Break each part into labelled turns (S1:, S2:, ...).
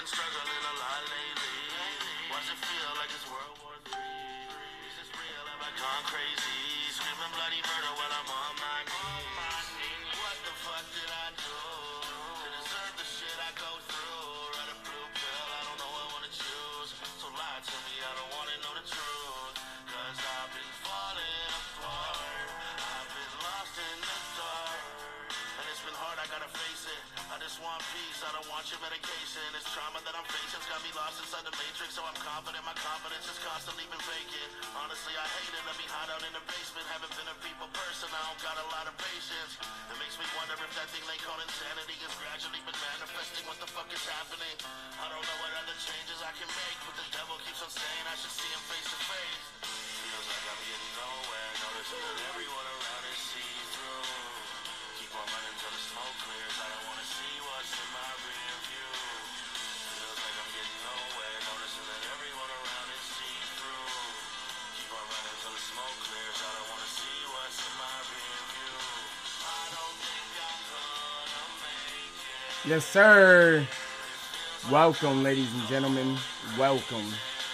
S1: been struggling a lot lately. Watch it feel like it's World War III. Is this real? Have I gone crazy? Screaming bloody murder while I'm on my knees. What the fuck did I do to deserve the shit I go through? Write a blue pill, I don't know what I wanna choose. So lie to me, I don't wanna know the truth. Cause I've been falling apart. I've been lost in the dark. And it's been hard, I gotta face it. I just want peace, I don't want your medication. It's trauma that I'm facing's got me lost inside the matrix. So I'm confident, my confidence is constantly been vacant. Honestly, I hate it, let me hide out in the basement. Haven't been a people person, I don't got a lot of patience. It makes me wonder if that thing they call insanity is gradually been manifesting. What the fuck is happening? I don't know what other changes I can make, but the devil keeps on saying I should see him face to face. Feels like I'm getting nowhere, noticing that everyone around is see-through. Keep on running till the smoke clears. I don't wanna see what's in my rear view. Feels like I'm getting nowhere, noticing that everyone around is see-through. Keep on running till the smoke clears. I don't wanna see what's in my rear view. I don't think I'm gonna make it.
S2: Yes, sir. Welcome, ladies and gentlemen. Welcome.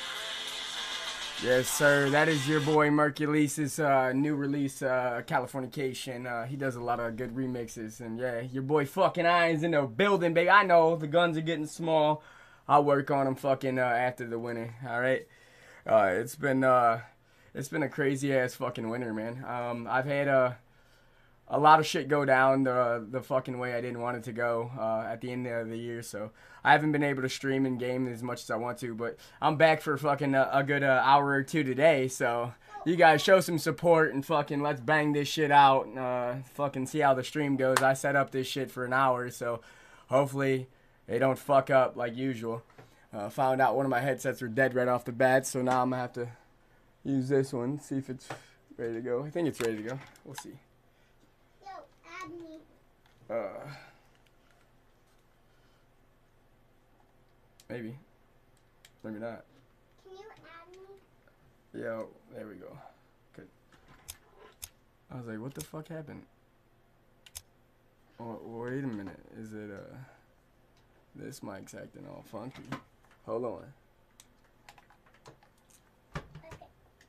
S2: Yes, sir. That is your boy Merculese's new release, Californication. He does a lot of good remixes, and yeah, your boy fucking Iron's in the building, baby. I know the guns are getting small. I'll work on them fucking after the winter. All right. It's been a crazy ass fucking winter, man. I've had a lot of shit go down the fucking way I didn't want it to go at the end of the year, so I haven't been able to stream and game as much as I want to, but I'm back for fucking a good hour or two today, so you guys show some support and fucking let's bang this shit out and fucking see how the stream goes. I set up this shit for an hour, so hopefully they don't fuck up like usual. Found out one of my headsets were dead right off the bat, so now I'm gonna have to use this one, see if it's ready to go. I think it's ready to go. We'll see.
S3: Add me.
S2: Maybe not.
S3: Can you add me?
S2: Yo, there we go. Good. I was like, what the fuck happened? Oh, wait a minute. Is it this mic's acting all funky? Hold on.
S3: Okay.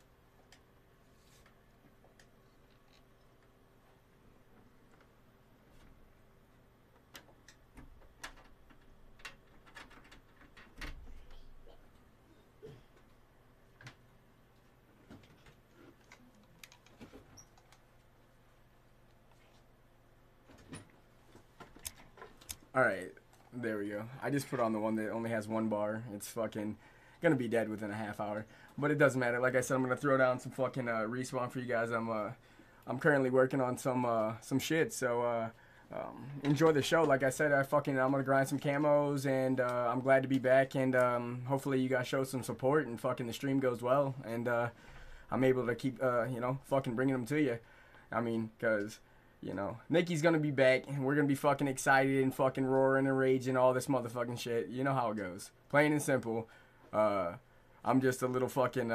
S2: Alright, there we go. I just put on the one that only has one bar. It's fucking gonna be dead within a half hour. But it doesn't matter. Like I said, I'm gonna throw down some fucking respawn for you guys. I'm currently working on some shit, so enjoy the show. Like I said, I'm gonna grind some camos, and I'm glad to be back, and hopefully you guys show some support and fucking the stream goes well, and I'm able to keep fucking bringing them to you. I mean, cause Nikki's gonna be back, and we're gonna be fucking excited and fucking roaring and raging, all this motherfucking shit. You know how it goes. Plain and simple. I'm just a little fucking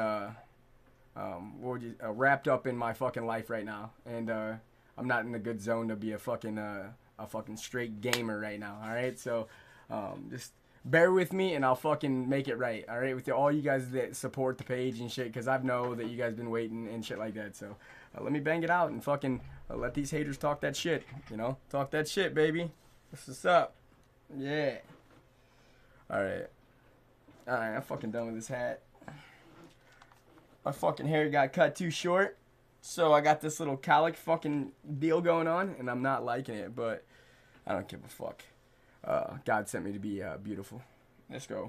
S2: wrapped up in my fucking life right now, and I'm not in a good zone to be a fucking straight gamer right now. All right, so just bear with me, and I'll fucking make it right. All right, with all you guys that support the page and shit, because I know that you guys been waiting and shit like that. So let me bang it out and fucking let these haters talk that shit. Talk that shit, baby. What's up? Yeah. All right. I'm fucking done with this hat. My fucking hair got cut too short, so I got this little cowlick fucking deal going on, and I'm not liking it, but I don't give a fuck. God sent me to be beautiful. Let's go.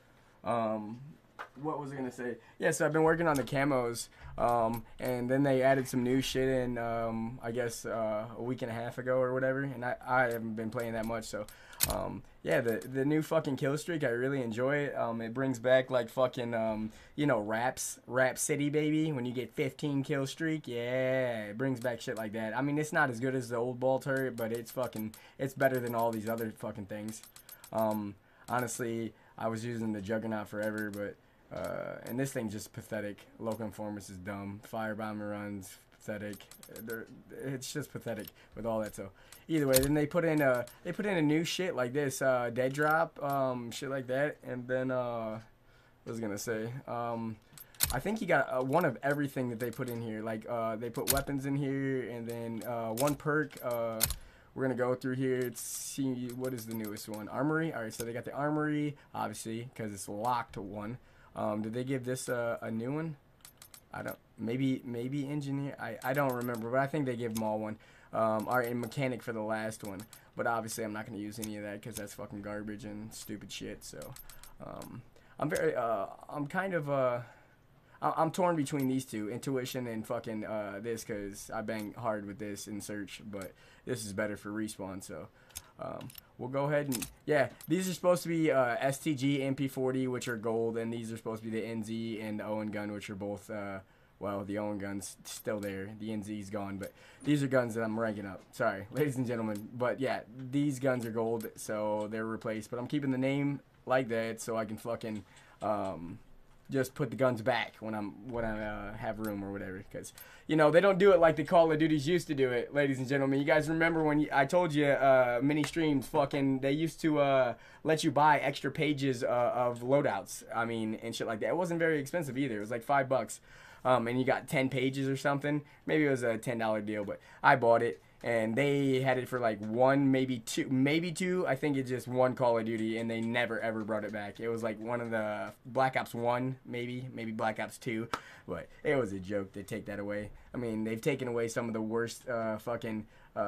S2: What was I gonna say? Yeah, so I've been working on the camos, and then they added some new shit in, I guess, a week and a half ago or whatever, and I haven't been playing that much, so, yeah, the new fucking kill streak, I really enjoy it. It brings back, like, fucking, Rap City, baby, when you get 15 kill streak, yeah, it brings back shit like that. I mean, it's not as good as the old ball turret, but it's better than all these other fucking things. Honestly, I was using the Juggernaut forever, but and this thing's just pathetic. Local Informants is dumb. Firebomber runs pathetic. It's just pathetic with all that. So either way, then they put in a new shit like this, dead drop, shit like that, and then what was I gonna say? I think you got one of everything that they put in here. Like they put weapons in here, and then one perk. We're gonna go through here to see what is the newest one. Armory. All right, so they got the armory, obviously, because it's locked to one. Did they give this a new one? I don't. Maybe engineer. I don't remember, but I think they gave them all one. All right, and mechanic for the last one. But obviously, I'm not gonna use any of that because that's fucking garbage and stupid shit. So, I'm kind of I'm torn between these two, intuition and fucking this, because I bang hard with this in search, but this is better for respawn. So we'll go ahead and yeah, these are supposed to be STG MP40, which are gold, and these are supposed to be the NZ and the Owen gun, which are both well, the Owen gun's still there, the NZ's gone, but these are guns that I'm ranking up. Sorry, ladies and gentlemen, but yeah, these guns are gold, so they're replaced. But I'm keeping the name like that so I can fucking just put the guns back when I have room or whatever, because you know they don't do it like the Call of Duties used to do it, ladies and gentlemen. You guys remember when I told you mini streams, fucking they used to let you buy extra pages of loadouts, I mean, and shit like that. It wasn't very expensive either. It was like $5, and you got 10 pages or something. Maybe it was a $10 deal, but I bought it. And they had it for like one, maybe two. I think it's just one Call of Duty, and they never ever brought it back. It was like one of the Black Ops 1, maybe Black Ops 2, but it was a joke to take that away. I mean, they've taken away some of the worst fucking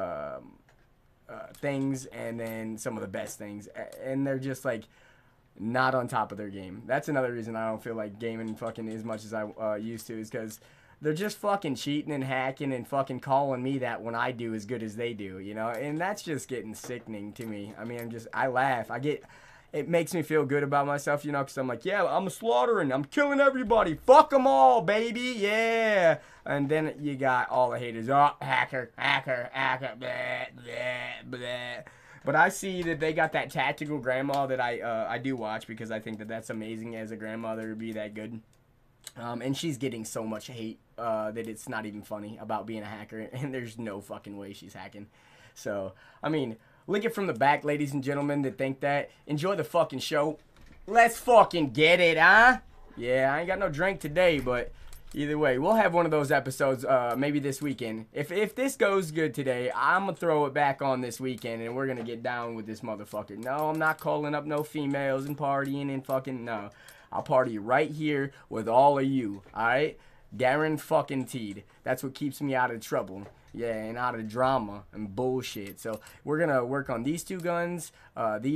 S2: things, and then some of the best things, and they're just like not on top of their game. That's another reason I don't feel like gaming fucking as much as I used to, is because they're just fucking cheating and hacking and fucking calling me that when I do as good as they do, you know? And that's just getting sickening to me. I mean, I laugh. It makes me feel good about myself, you know, because I'm like, yeah, I'm slaughtering. I'm killing everybody. Fuck them all, baby. Yeah. And then you got all the haters. Oh, hacker, blah, blah, blah. But I see that they got that tactical grandma that I do watch, because I think that that's amazing as a grandmother to be that good. And she's getting so much hate that it's not even funny about being a hacker, and there's no fucking way she's hacking. So, I mean, link it from the back, ladies and gentlemen, that think that. Enjoy the fucking show. Let's fucking get it, huh? Yeah, I ain't got no drink today, but either way, we'll have one of those episodes maybe this weekend. If this goes good today, I'm going to throw it back on this weekend, and we're going to get down with this motherfucker. No, I'm not calling up no females and partying and fucking, no. I'll party right here with all of you, alright? Guaranteed. That's what keeps me out of trouble. Yeah, and out of drama and bullshit. So we're going to work on these two guns, and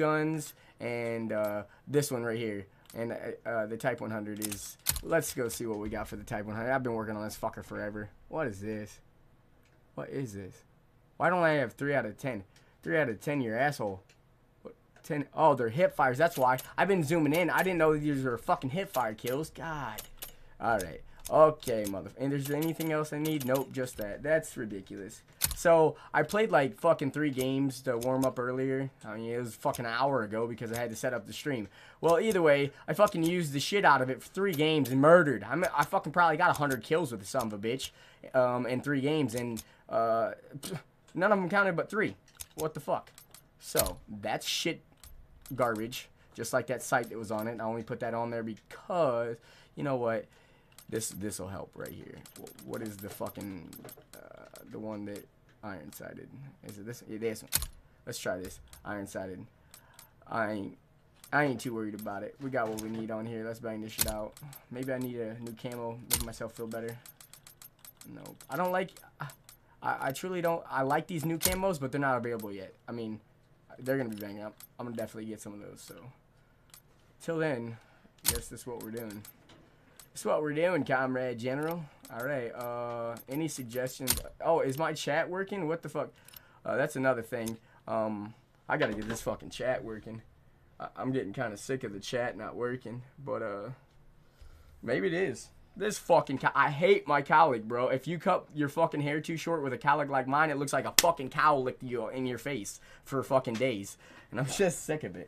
S2: this one right here. And the Type 100 is... Let's go see what we got for the Type 100. I've been working on this fucker forever. What is this? What is this? Why don't I have 3 out of 10? 3 out of 10, you asshole. 10. Oh, they're hip fires. That's why. I've been zooming in. I didn't know these were fucking hip fire kills. God. Alright. Okay, and there's anything else I need? Nope, just that. That's ridiculous. So, I played like fucking 3 games to warm up earlier. I mean, it was fucking an hour ago because I had to set up the stream. Well, either way, I fucking used the shit out of it for 3 games and murdered. I fucking probably got 100 kills with the son of a bitch in 3 games. And none of them counted but 3. What the fuck? So, that's shit garbage, just like that site that was on it. I only put that on there because, you know what, this will help right here. What is the fucking the one that iron sighted? Is it this? Yeah, this one. Let's try this iron sighted. I ain't too worried about it. We got what we need on here. Let's bang this shit out. Maybe I need a new camo, make myself feel better. Nope. I don't like. I truly don't. I like these new camos, but they're not available yet. I mean, they're going to be banging up. I'm going to definitely get some of those, so. Till then, I guess that's what we're doing. That's what we're doing, Comrade General. Alright, any suggestions? Oh, is my chat working? What the fuck? That's another thing. I got to get this fucking chat working. I'm getting kind of sick of the chat not working, but, maybe it is. This fucking I hate my cowlick, bro. If you cut your fucking hair too short with a cowlick like mine, it looks like a fucking cow licked you in your face for fucking days. And I'm just sick of it.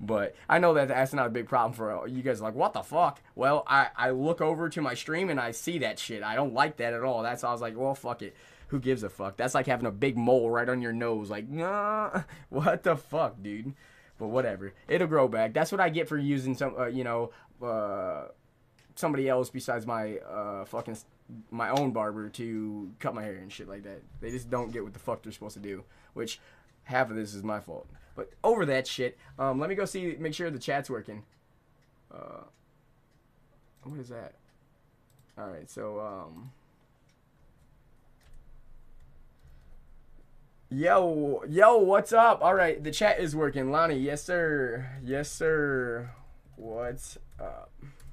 S2: But I know that that's not a big problem for you guys. Like, what the fuck? Well, I look over to my stream and I see that shit. I don't like that at all. That's why I was like, well, fuck it. Who gives a fuck? That's like having a big mole right on your nose. Like, nah, what the fuck, dude? But whatever. It'll grow back. That's what I get for using some, somebody else besides my my own barber to cut my hair and shit like that. They just don't get what the fuck they're supposed to do. Which half of this is my fault. But over that shit, let me go make sure the chat's working. What is that? Alright, so, Yo, what's up? Alright, the chat is working. Lonnie, yes, sir. Yes, sir. What's up?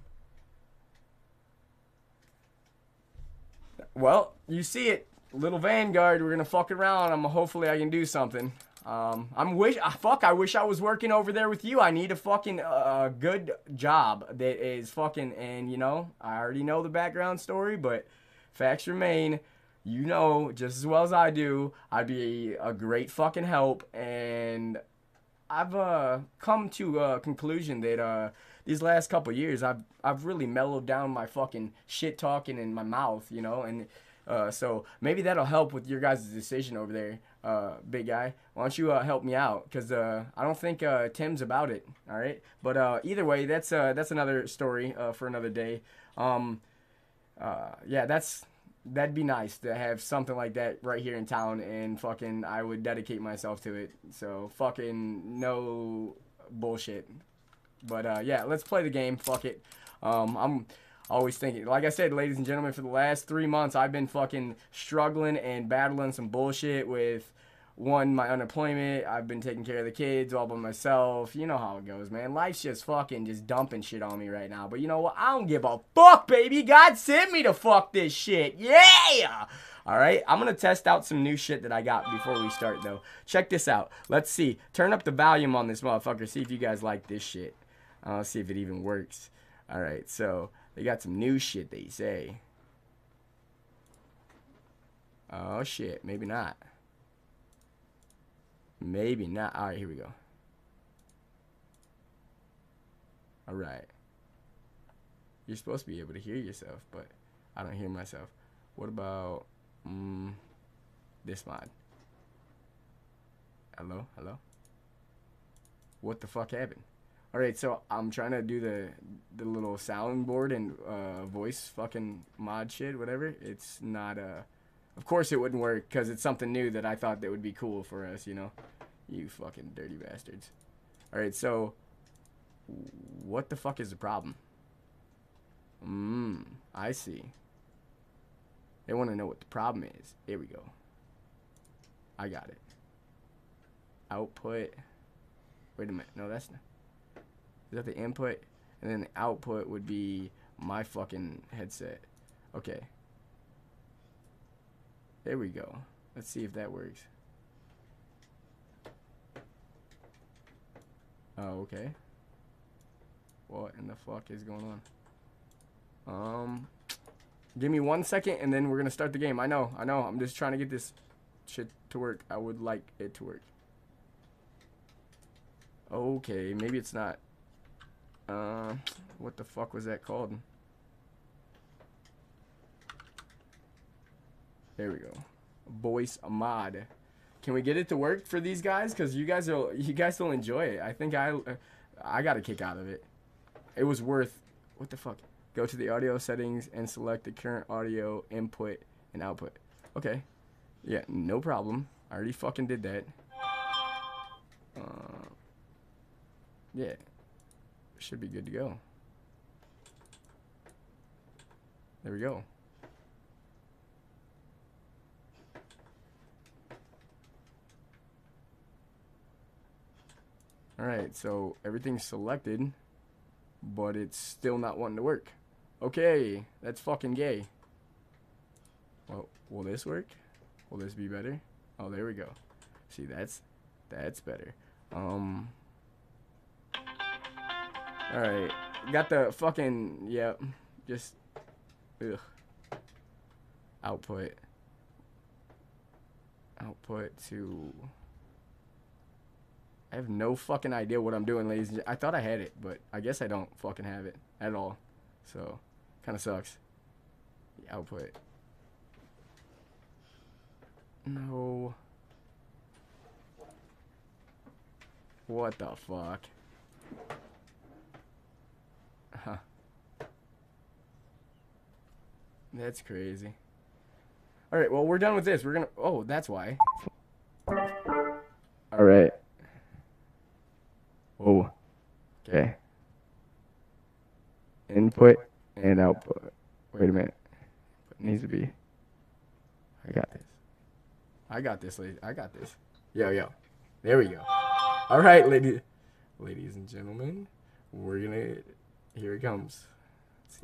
S2: Well, you see it. Little Vanguard, we're gonna fuck around. Hopefully I can do something. I wish I was working over there with you. I need a fucking good job that is fucking, and you know, I already know the background story, but facts remain. You know just as well as I do, I'd be a great fucking help, and I've come to a conclusion that these last couple years I've really mellowed down my fucking shit talking in my mouth, you know, and so maybe that'll help with your guys' decision over there, big guy. Why don't you help me out? Because I don't think Tim's about it. All right, but either way, that's another story for another day. Yeah, that'd be nice to have something like that right here in town, and fucking I would dedicate myself to it. So fucking no bullshit. But yeah, let's play the game. Fuck it. I'm always thinking, like I said, ladies and gentlemen, for the last 3 months, I've been fucking struggling and battling some bullshit with, one, my unemployment. I've been taking care of the kids all by myself. You know how it goes, man. Life's just fucking just dumping shit on me right now. But you know what? I don't give a fuck, baby. God sent me to fuck this shit. Yeah! Alright, I'm going to test out some new shit that I got before we start, though. Check this out. Let's see. Turn up the volume on this motherfucker. See if you guys like this shit. Let's see if it even works. Alright, so they got some new shit, they say. Oh, shit. Maybe not. Maybe not. Alright, here we go. Alright. You're supposed to be able to hear yourself, but I don't hear myself. What about this mod? Hello? Hello? What the fuck happened? Alright, so I'm trying to do the little soundboard and voice fucking mod shit, whatever. It's not of course it wouldn't work because it's something new that I thought that would be cool for us, you know. You fucking dirty bastards. Alright, so what the fuck is the problem? I see. They want to know what the problem is. Here we go. I got it. Output. Wait a minute. No, that's not. Is that the input? And then the output would be my fucking headset. Okay. There we go. Let's see if that works. Oh, okay. What in the fuck is going on? Give me 1 second and then we're gonna start the game. I know. I'm just trying to get this shit to work. I would like it to work. Okay, maybe it's not. What the fuck was that called? There we go. Voice mod. Can we get it to work for these guys? Cause you guys will enjoy it. I think I got a kick out of it. It was worth. What the fuck? Go to the audio settings and select the current audio input and output. Okay. Yeah, no problem. I already fucking did that. Yeah. Should be good to go. There we go. Alright, so everything's selected, but it's still not wanting to work. Okay, that's fucking gay. Well, will this work? Will this be better? Oh, there we go. See, that's better. Alright, got the fucking, yep, just, ugh. Output to, I have no fucking idea what I'm doing, ladies and gentlemen. I thought I had it, but I guess I don't fucking have it at all. So, kind of sucks. The output. No. What the fuck? Huh. That's crazy. Alright, well, we're done with this. We're gonna... Oh, that's why. Alright. Whoa. Okay. Input and output. Wait a minute. It needs to be... I got this. I got this, ladies. I got this. Yo, yo. There we go. Alright, ladies and gentlemen. We're gonna... Here it comes. Let's see.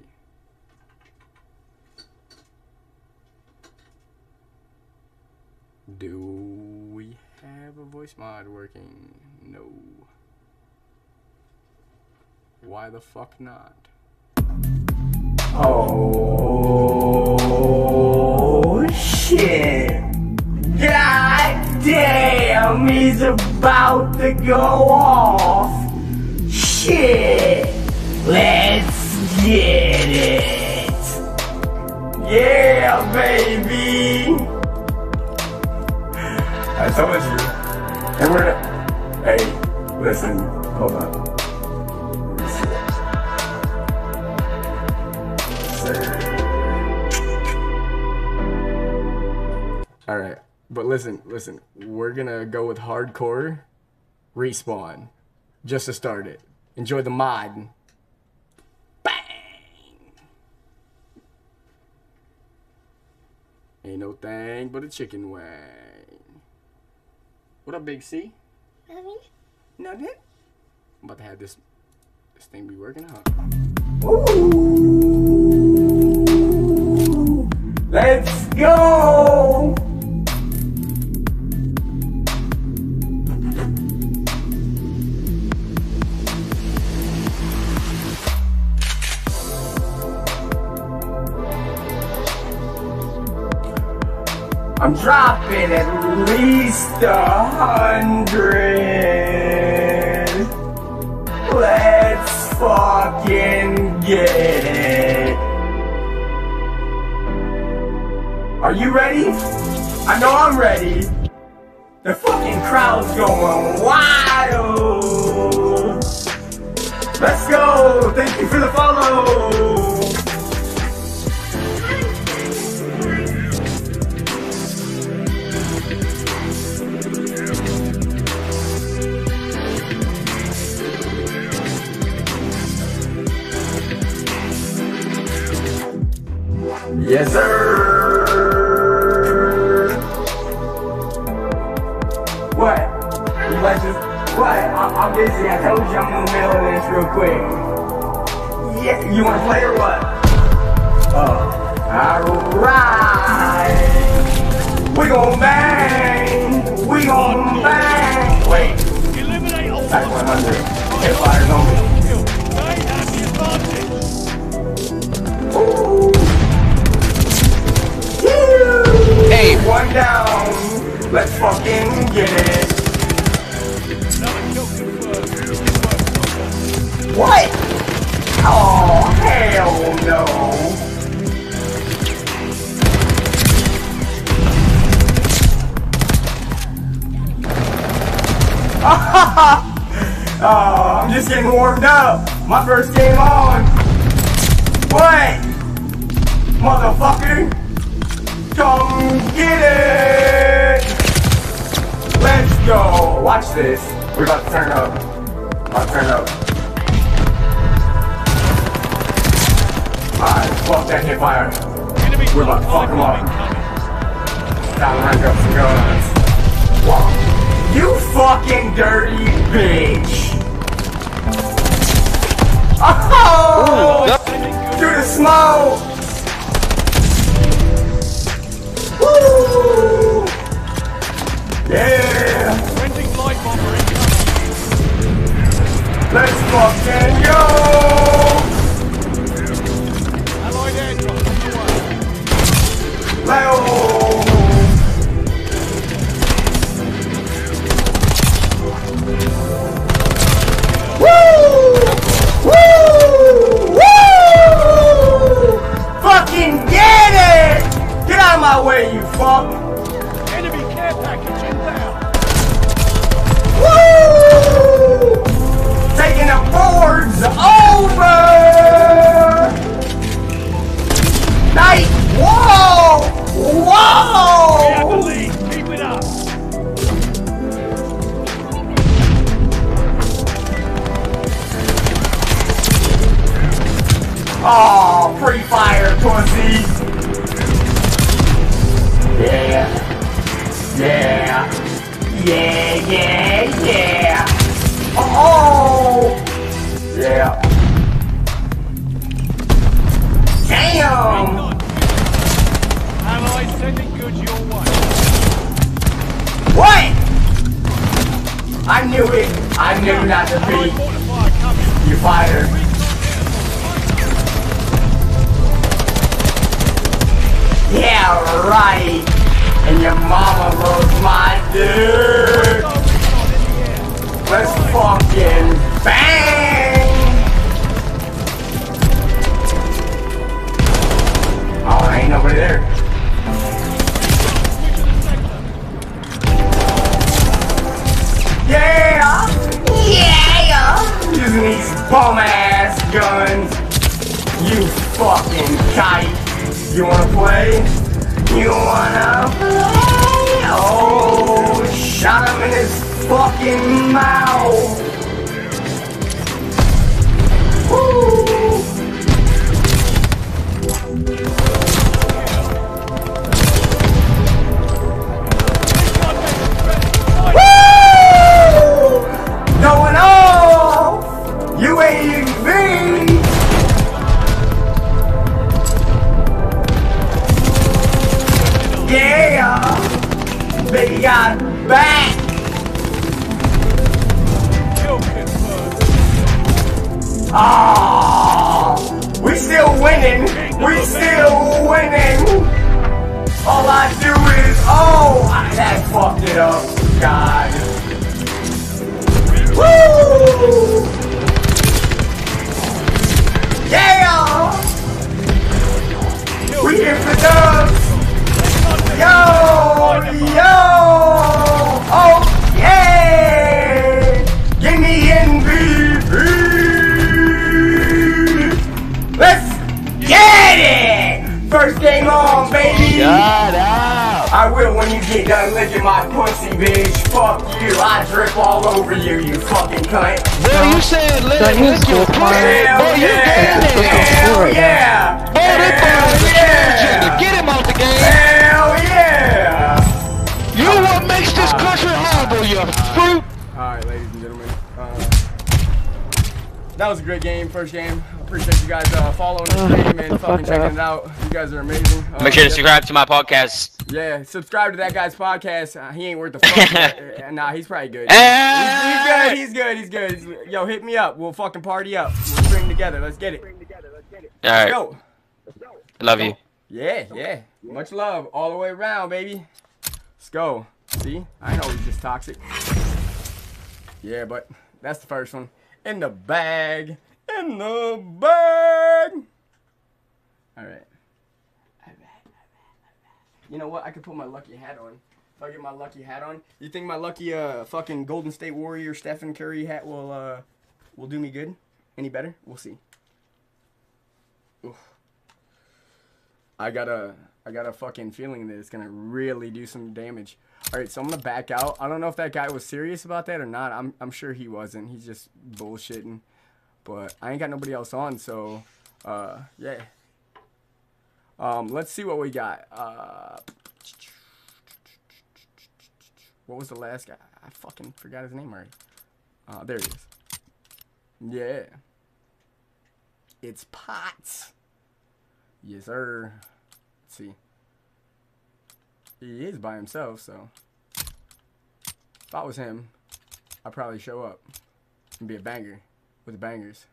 S2: Do we have a voice mod working? No. Why the fuck not? Oh shit! God damn, he's about to go off! Shit! Let's get it! Yeah, baby! I told you. And we're gonna... Hey, listen. Hold on. Alright. But listen. We're gonna go with hardcore respawn. Just to start it. Enjoy the mod. Bang! Ain't no thing but a chicken wing. What up, Big C?
S3: Nothing.
S2: Nothing? I'm about to have this thing be working out. Ooh! Let's go! I'm dropping at least 100. Let's fucking get it. Are you ready? I know I'm ready. The fucking crowd's going wild. Let's go. Thank you for the follow. Yes, sir. What? You like this? What? I'm busy. I told you I'm in the middle of this real quick. Yeah, you want to play or what? Oh, alright. We gon' bang. We gon' bang. Wait.
S4: Eliminate all
S2: Back 100. Hit fires on me.
S4: They have the advantage.
S2: Ooh. Hey, one down. Let's fucking get it.
S4: Another kill confirmed.
S2: What? Oh, hell no. Oh, I'm just getting warmed up. My first game on. What? Motherfucker. Come get it! Let's go! Watch this. We're about to turn up. Alright, fuck that hip fire. We're about to fuck them up. Time to rank up some guns. Whoa. You fucking dirty bitch! Oh! Through the smoke! Woo! Yeah!
S4: Renting light bomber incoming.
S2: Let's fucking go!
S4: Allied airdrop on the way.
S2: Leo! you fuck.
S4: Enemy care package inbound.
S2: Woo! Taking the boards over. Nice. Whoa! Whoa!
S4: We have the lead. Keep it up.
S2: Oh, free fire, pussy. Yeah. Yeah. Yeah, yeah, yeah. Oh! Yeah. Damn!
S4: Allies sending goods your way.
S2: What? I knew it. I knew not to
S4: Allied
S2: be.
S4: mortifier coming.
S2: You fired. Yeah, right. And your mama loves my dick. Let's fucking bang. Oh, ain't nobody there. Yeah. Yeah. Using these bum ass guns. You fucking kite. You wanna play? You wanna play? Oh, shot him in his fucking mouth. Woo! Woo! Going off! UAV! Yeah! Baby got back!
S4: Kill confirmed.
S2: Oh, we still winning! We still winning! All I do is, oh, that fucked it up. God. Woo! Yeah! We here for dubs! Yo! Yo! Oh, yeah! Give me MVP! Let's get it! First game on, baby!
S5: Shut up!
S2: I will when you get done licking my pussy, bitch. Fuck you. I drip all over you, you fucking cunt.
S5: Boy, you said let me lick your pussy.
S2: Hell
S5: Boy, you
S2: yeah!
S5: did that.
S2: Hell yeah!
S5: Boy, that boy is a transgender. Get him out the game.
S2: Hell yeah!
S5: You what makes this country horrible, you fruit.
S2: Alright, ladies and gentlemen. That was a great game, first game. Appreciate you guys following this game and fucking checking it out. You guys are amazing.
S6: Make sure to subscribe to my podcast.
S2: Yeah, subscribe to that guy's podcast. He ain't worth the fuck. Nah, he's probably good. He's good. Yo, hit me up. We'll fucking party up. We'll string together. Let's get it.
S6: Alright.
S2: Go.
S6: Love you.
S2: Yeah. Much love all the way around, baby. Let's go. See? I know he's just toxic. Yeah, but that's the first one. In the bag. In the bag. Alright. You know what? I could put my lucky hat on. If I get my lucky hat on, you think my lucky fucking Golden State Warrior Stephen Curry hat will do me good? Any better? We'll see. Oof. I got a fucking feeling that it's gonna really do some damage. All right, so I'm gonna back out. I don't know if that guy was serious about that or not. I'm sure he wasn't. He's just bullshitting. But I ain't got nobody else on, so yeah. Let's see what we got. What was the last guy? I fucking forgot his name already. There he is. Yeah. It's Potts. Yes, sir. Let's see. He is by himself, so if I was him, I'd probably show up and be a banger with the bangers.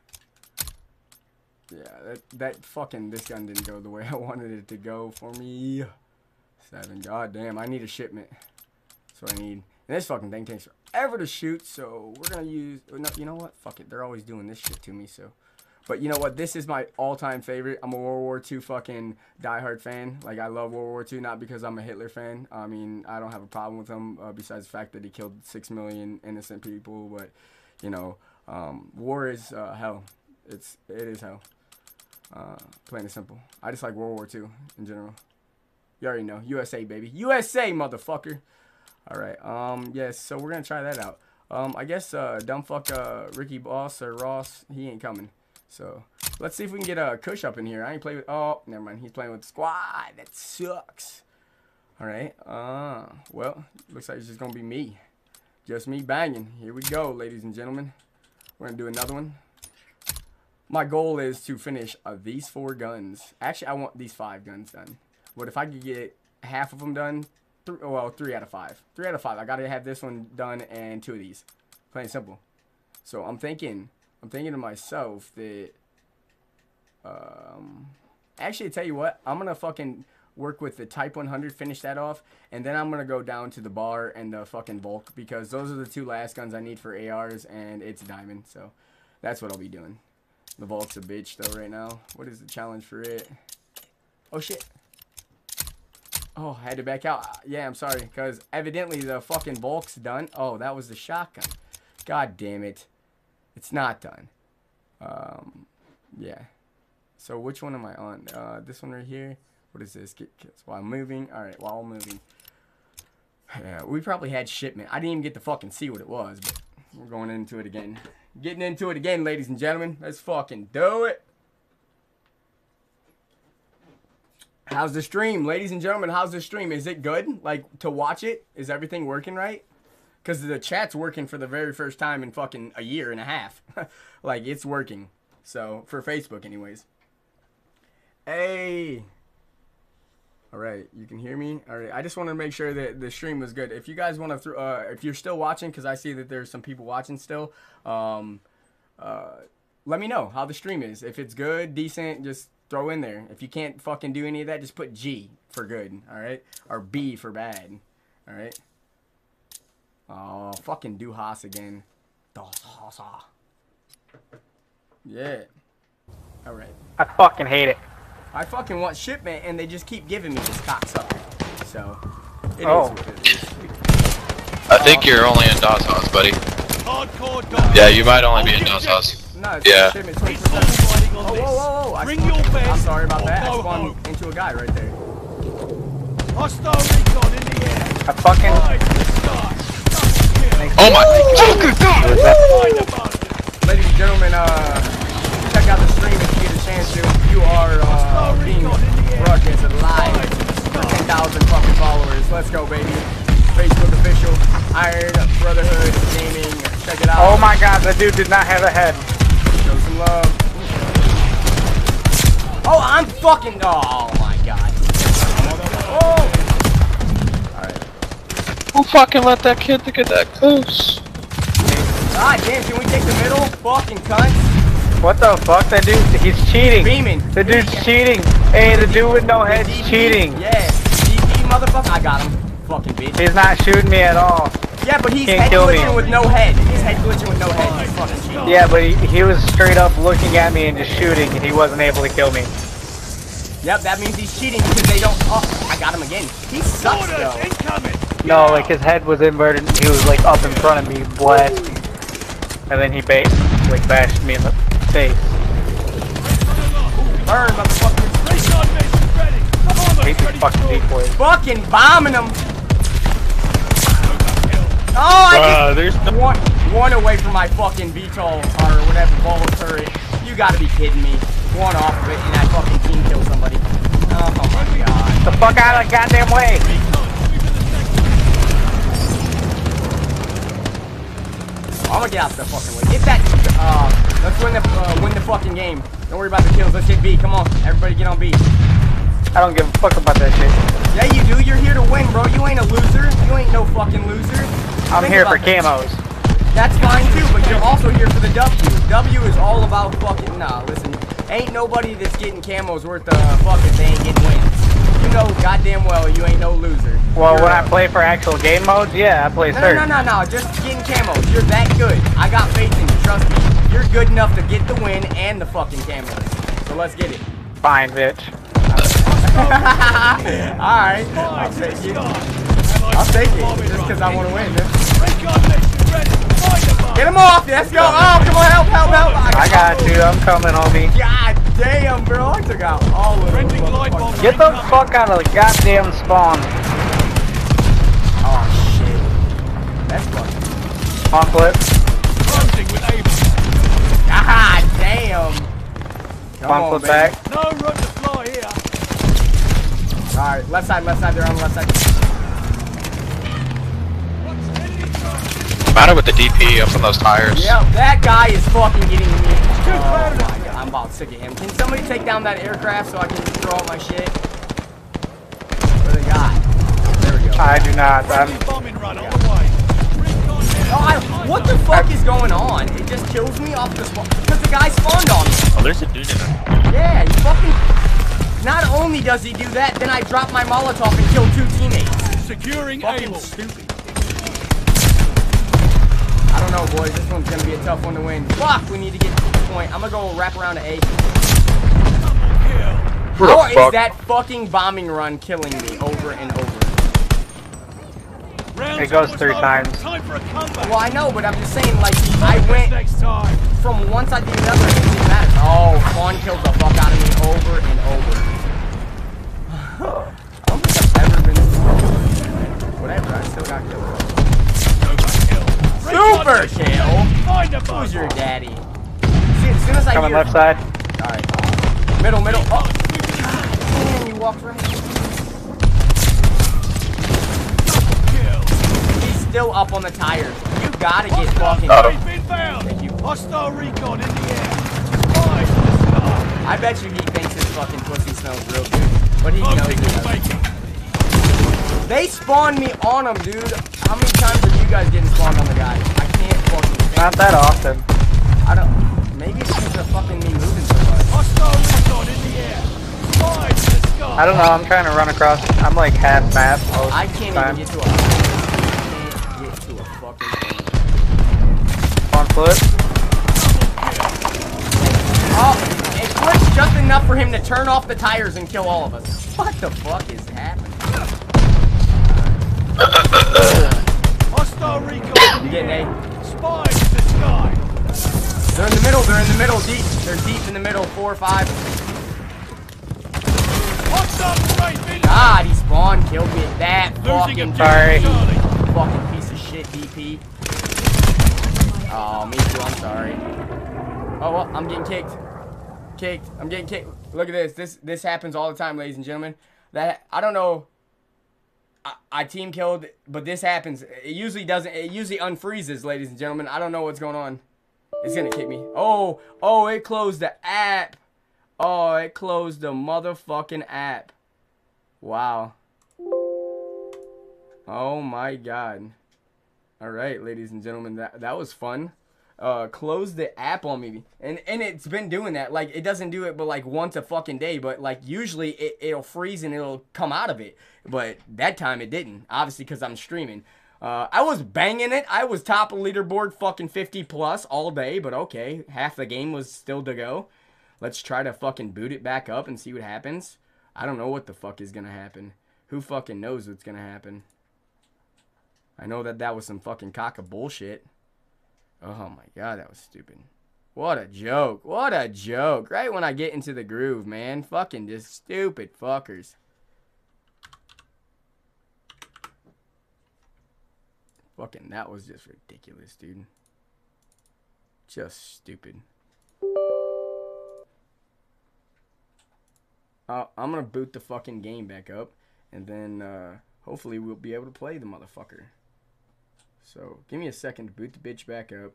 S2: Yeah, that fucking, this gun didn't go the way I wanted it to go for me. 7, goddamn, I need a shipment. That's what I need. And this fucking thing takes forever to shoot, so we're gonna use, no, you know what? Fuck it, they're always doing this shit to me, so But you know what? This is my all-time favorite. I'm a World War II fucking diehard fan. Like, I love World War II, not because I'm a Hitler fan. I mean, I don't have a problem with him, besides the fact that he killed 6 million innocent people. But, you know, war is hell. It is hell. Plain and simple. I just like World War II in general. You already know. USA, baby. USA, motherfucker. All right. Yes, so we're going to try that out. I guess dumbfuck Ricky Boss or Ross, he ain't coming. So, let's see if we can get a Kush up in here. I ain't playing with... Oh, never mind. He's playing with the squad. That sucks. Alright. Well, looks like it's just going to be me. Just me banging. Here we go, ladies and gentlemen. We're going to do another one. My goal is to finish these 4 guns. Actually, I want these 5 guns done. But if I could get half of them done... 3 out of 5. 3 out of 5. I got to have this one done and 2 of these. Plain and simple. So, I'm thinking to myself that, actually, tell you what, I'm going to fucking work with the Type 100, finish that off, and then I'm going to go down to the bar and the fucking Volk, because those are the 2 last guns I need for ARs, and it's diamond, so that's what I'll be doing. The Volk's a bitch, though, right now. What is the challenge for it? Oh, shit. Oh, I had to back out. Yeah, I'm sorry, because evidently the fucking Volk's done. Oh, that was the shotgun. God damn it. It's not done. Yeah. So which one am I on? This one right here. What is this? Get kills while moving. All right, while moving. Yeah, we probably had shipment. I didn't even get to fucking see what it was, but we're going into it again. Getting into it again, ladies and gentlemen. Let's fucking do it. How's the stream, ladies and gentlemen? How's the stream? Is it good? Like, to watch it? Is everything working right? Because the chat's working for the very first time in fucking a year and a half. Like, it's working. So, for Facebook anyways. Hey. Alright, you can hear me? Alright, I just want to make sure that the stream was good. If you guys want to, if you're still watching, because I see that there's some people watching still, let me know how the stream is. If it's good, decent, just throw in there. If you can't fucking do any of that, just put G for good, alright? Or B for bad, alright? Oh, fucking Duhas again. Yeah. Alright.
S7: I fucking hate it.
S2: I fucking want shipment, and they just keep giving me this cocksucker. So, it is what it is.
S6: I think you're only in DOS house, buddy.
S4: Hardcore dog.
S6: Yeah, you might only be in DOS house.
S2: No, it's
S6: Yeah.
S2: shipment 20%.
S4: Oh,
S2: Whoa. I'm sorry about that. I spawned into a guy right there.
S4: Hostile recon in the air.
S7: I fucking...
S6: Oh my fucking god!
S2: Ladies and gentlemen, check out the stream if you get a chance to. You are being broadcasted live for 10,000 fucking followers. Let's go, baby. Facebook official, Iron Brotherhood Gaming. Check it out.
S7: Oh my god, that dude did not have a head.
S2: Show some love. Oh, I'm fucking... Oh my god. Oh! Alright.
S6: Who fucking let that kid to get that close?
S2: God damn, can we take the middle? Fucking cunts.
S7: What the fuck? That dude, he's cheating.
S2: Beaming.
S7: The dude's cheating. Hey, the dude with no head's cheating.
S2: Yeah. DP, motherfucker. I got him. Fucking bitch.
S7: He's not shooting me at all.
S2: Yeah, but he's
S7: Can't
S2: head
S7: kill me.
S2: glitching with no head. He's head glitching with no head. He's fucking cheating.
S7: Yeah, but he was straight up looking at me and just shooting, and he wasn't able to kill me.
S2: Yep, that means he's cheating because they don't... Oh, I got him again. He sucks, though.
S4: Incoming.
S7: No, like his head was inverted, and he was like up in front of me, blasting. And then he bashed me in the face.
S2: Burn, motherfucker.
S4: Recon mission ready. Come on,
S7: I hate these fucking decoys.
S2: Fucking bombing him. Oh, I
S6: there's
S2: just one away from my fucking VTOL or whatever ball turret. You gotta be kidding me. One off of it and I fucking team kill somebody. Oh my god.
S7: The fuck out of the goddamn way!
S2: I'm gonna get out the fucking way. Get that. Let's win the fucking game. Don't worry about the kills. Let's hit B. Come on, everybody, get on B.
S7: I don't give a fuck about that shit.
S2: Yeah, you do. You're here to win, bro. You ain't a loser. You ain't no fucking loser.
S7: I'm
S2: Think
S7: here for
S2: about that.
S7: camos.
S2: That's fine too, but you're also here for the W. W is all about fucking. Nah, listen. Ain't nobody that's getting camos worth the fuck if they ain't getting wins. You know goddamn well you ain't no loser.
S7: Well, when I play for actual game modes, yeah, I play search.
S2: No. Just getting camos. You're that good. I got faith in you. Trust me. You're good enough to get the win and the fucking camos. So let's get it.
S7: Fine, bitch.
S2: Alright. I'll take it. I'll take it. Just because I want to win, man. Get him off. Let's go. Oh, come on. Help, help, help.
S7: I got you. I'm coming, homie.
S2: God damn, bro. I took out all of them.
S7: Get the fuck out of the goddamn spawn.
S2: Oh, shit. That's fucking.
S7: On flip.
S2: God damn. Come
S7: On
S2: on,
S7: flip
S2: baby.
S7: back.
S4: No room to fly here.
S2: Alright, left side. They're on the left side.
S6: Matter with the DP up on those tires.
S2: Yeah, that guy is fucking getting me. Oh my god, I'm about sick of him. Can somebody take down that aircraft so I can throw all my shit? Where they got? There we go.
S7: I do not.
S4: Bombing run on the way.
S2: Oh, what the fuck is going on? It just kills me off the spawn. Because the guy spawned on me.
S8: Oh, there's a dude in there.
S2: Yeah, he fucking... Not only does he do that, then I drop my Molotov and kill 2 teammates.
S4: Securing
S2: Fucking
S4: Able.
S2: stupid. I don't know, boys. This one's gonna be a tough one to win. Fuck, we need to get to the point. I'm gonna go wrap around to A. How is that fucking bombing run killing me over and over?
S7: It goes 3 times.
S4: Time for a comeback.
S2: Well, I know, but I'm just saying, like, I went
S4: Next time.
S2: from one side to the other, and it didn't matter. Oh, Fawn killed the fuck out of me over and over. I don't think I've ever been... Whatever, I still got killed. Super kill!
S4: Find a
S2: Who's your daddy? See, as soon as I
S7: Coming
S2: hear...
S7: left side.
S2: Alright. Middle. Oh! Man, you walked right. He's still up on the tires. You gotta get fucking...
S4: Been found.
S2: Thank you.
S4: Hostile recon in the air. Fire to the sky.
S2: I bet you he thinks his fucking pussy smells real good. But he knows
S4: Closing
S2: it
S4: will
S2: doesn't.
S4: make it.
S2: They spawned me on him, dude. How many times have you guys getting spawned on the guy? I can't fucking think.
S7: Not that often.
S2: I don't... Maybe it's because of fucking me moving so much.
S4: Hostile recon in the air. Fire to the sky.
S7: I don't know. I'm trying to run across. I'm like half map most
S2: I
S7: of the
S2: can't
S7: time.
S2: even get to a... fucking thing.
S7: On foot.
S2: Oh, it flips just enough for him to turn off the tires and kill all of us. What the fuck is happening?
S4: Hostile recon in
S2: You
S4: the
S2: getting
S4: air.
S2: A?
S4: Spy to the sky.
S2: They're in the middle, deep. They're deep in the middle, 4 or 5.
S4: Hostile straight in.
S2: God, he spawned, killed me. That
S4: Losing
S2: fucking
S7: Sorry.
S4: objective Charlie.
S2: fucking piece of shit, DP. Oh, me too, I'm sorry. Oh, well, I'm getting kicked. I'm getting kicked. Look at this. This happens all the time, ladies and gentlemen. That, I don't know. I team killed, but this happens. It usually doesn't. It usually unfreezes, ladies and gentlemen. I don't know what's going on. It's gonna kick me. Oh, it closed the app. Oh, it closed the motherfucking app. Wow. Oh my god. Alright, ladies and gentlemen, that was fun. Close the app on me. And it's been doing that. Like, it doesn't do it but like once a fucking day. But like usually it'll freeze and it'll come out of it. But that time it didn't. Obviously because I'm streaming. I was banging it. I was top of leaderboard fucking 50 plus all day. But okay, half the game was still to go. Let's try to fucking boot it back up and see what happens. I don't know what the fuck is gonna happen. Who fucking knows what's gonna happen? I know that was some fucking cock of bullshit. Oh my god, that was stupid. What a joke. What a joke. Right when I get into the groove, man. Fucking just stupid fuckers. Fucking, that was just ridiculous, dude. Just stupid. I'm gonna boot the fucking game back up. And then, hopefully we'll be able to play the motherfucker. So, give me a second to boot the bitch back up.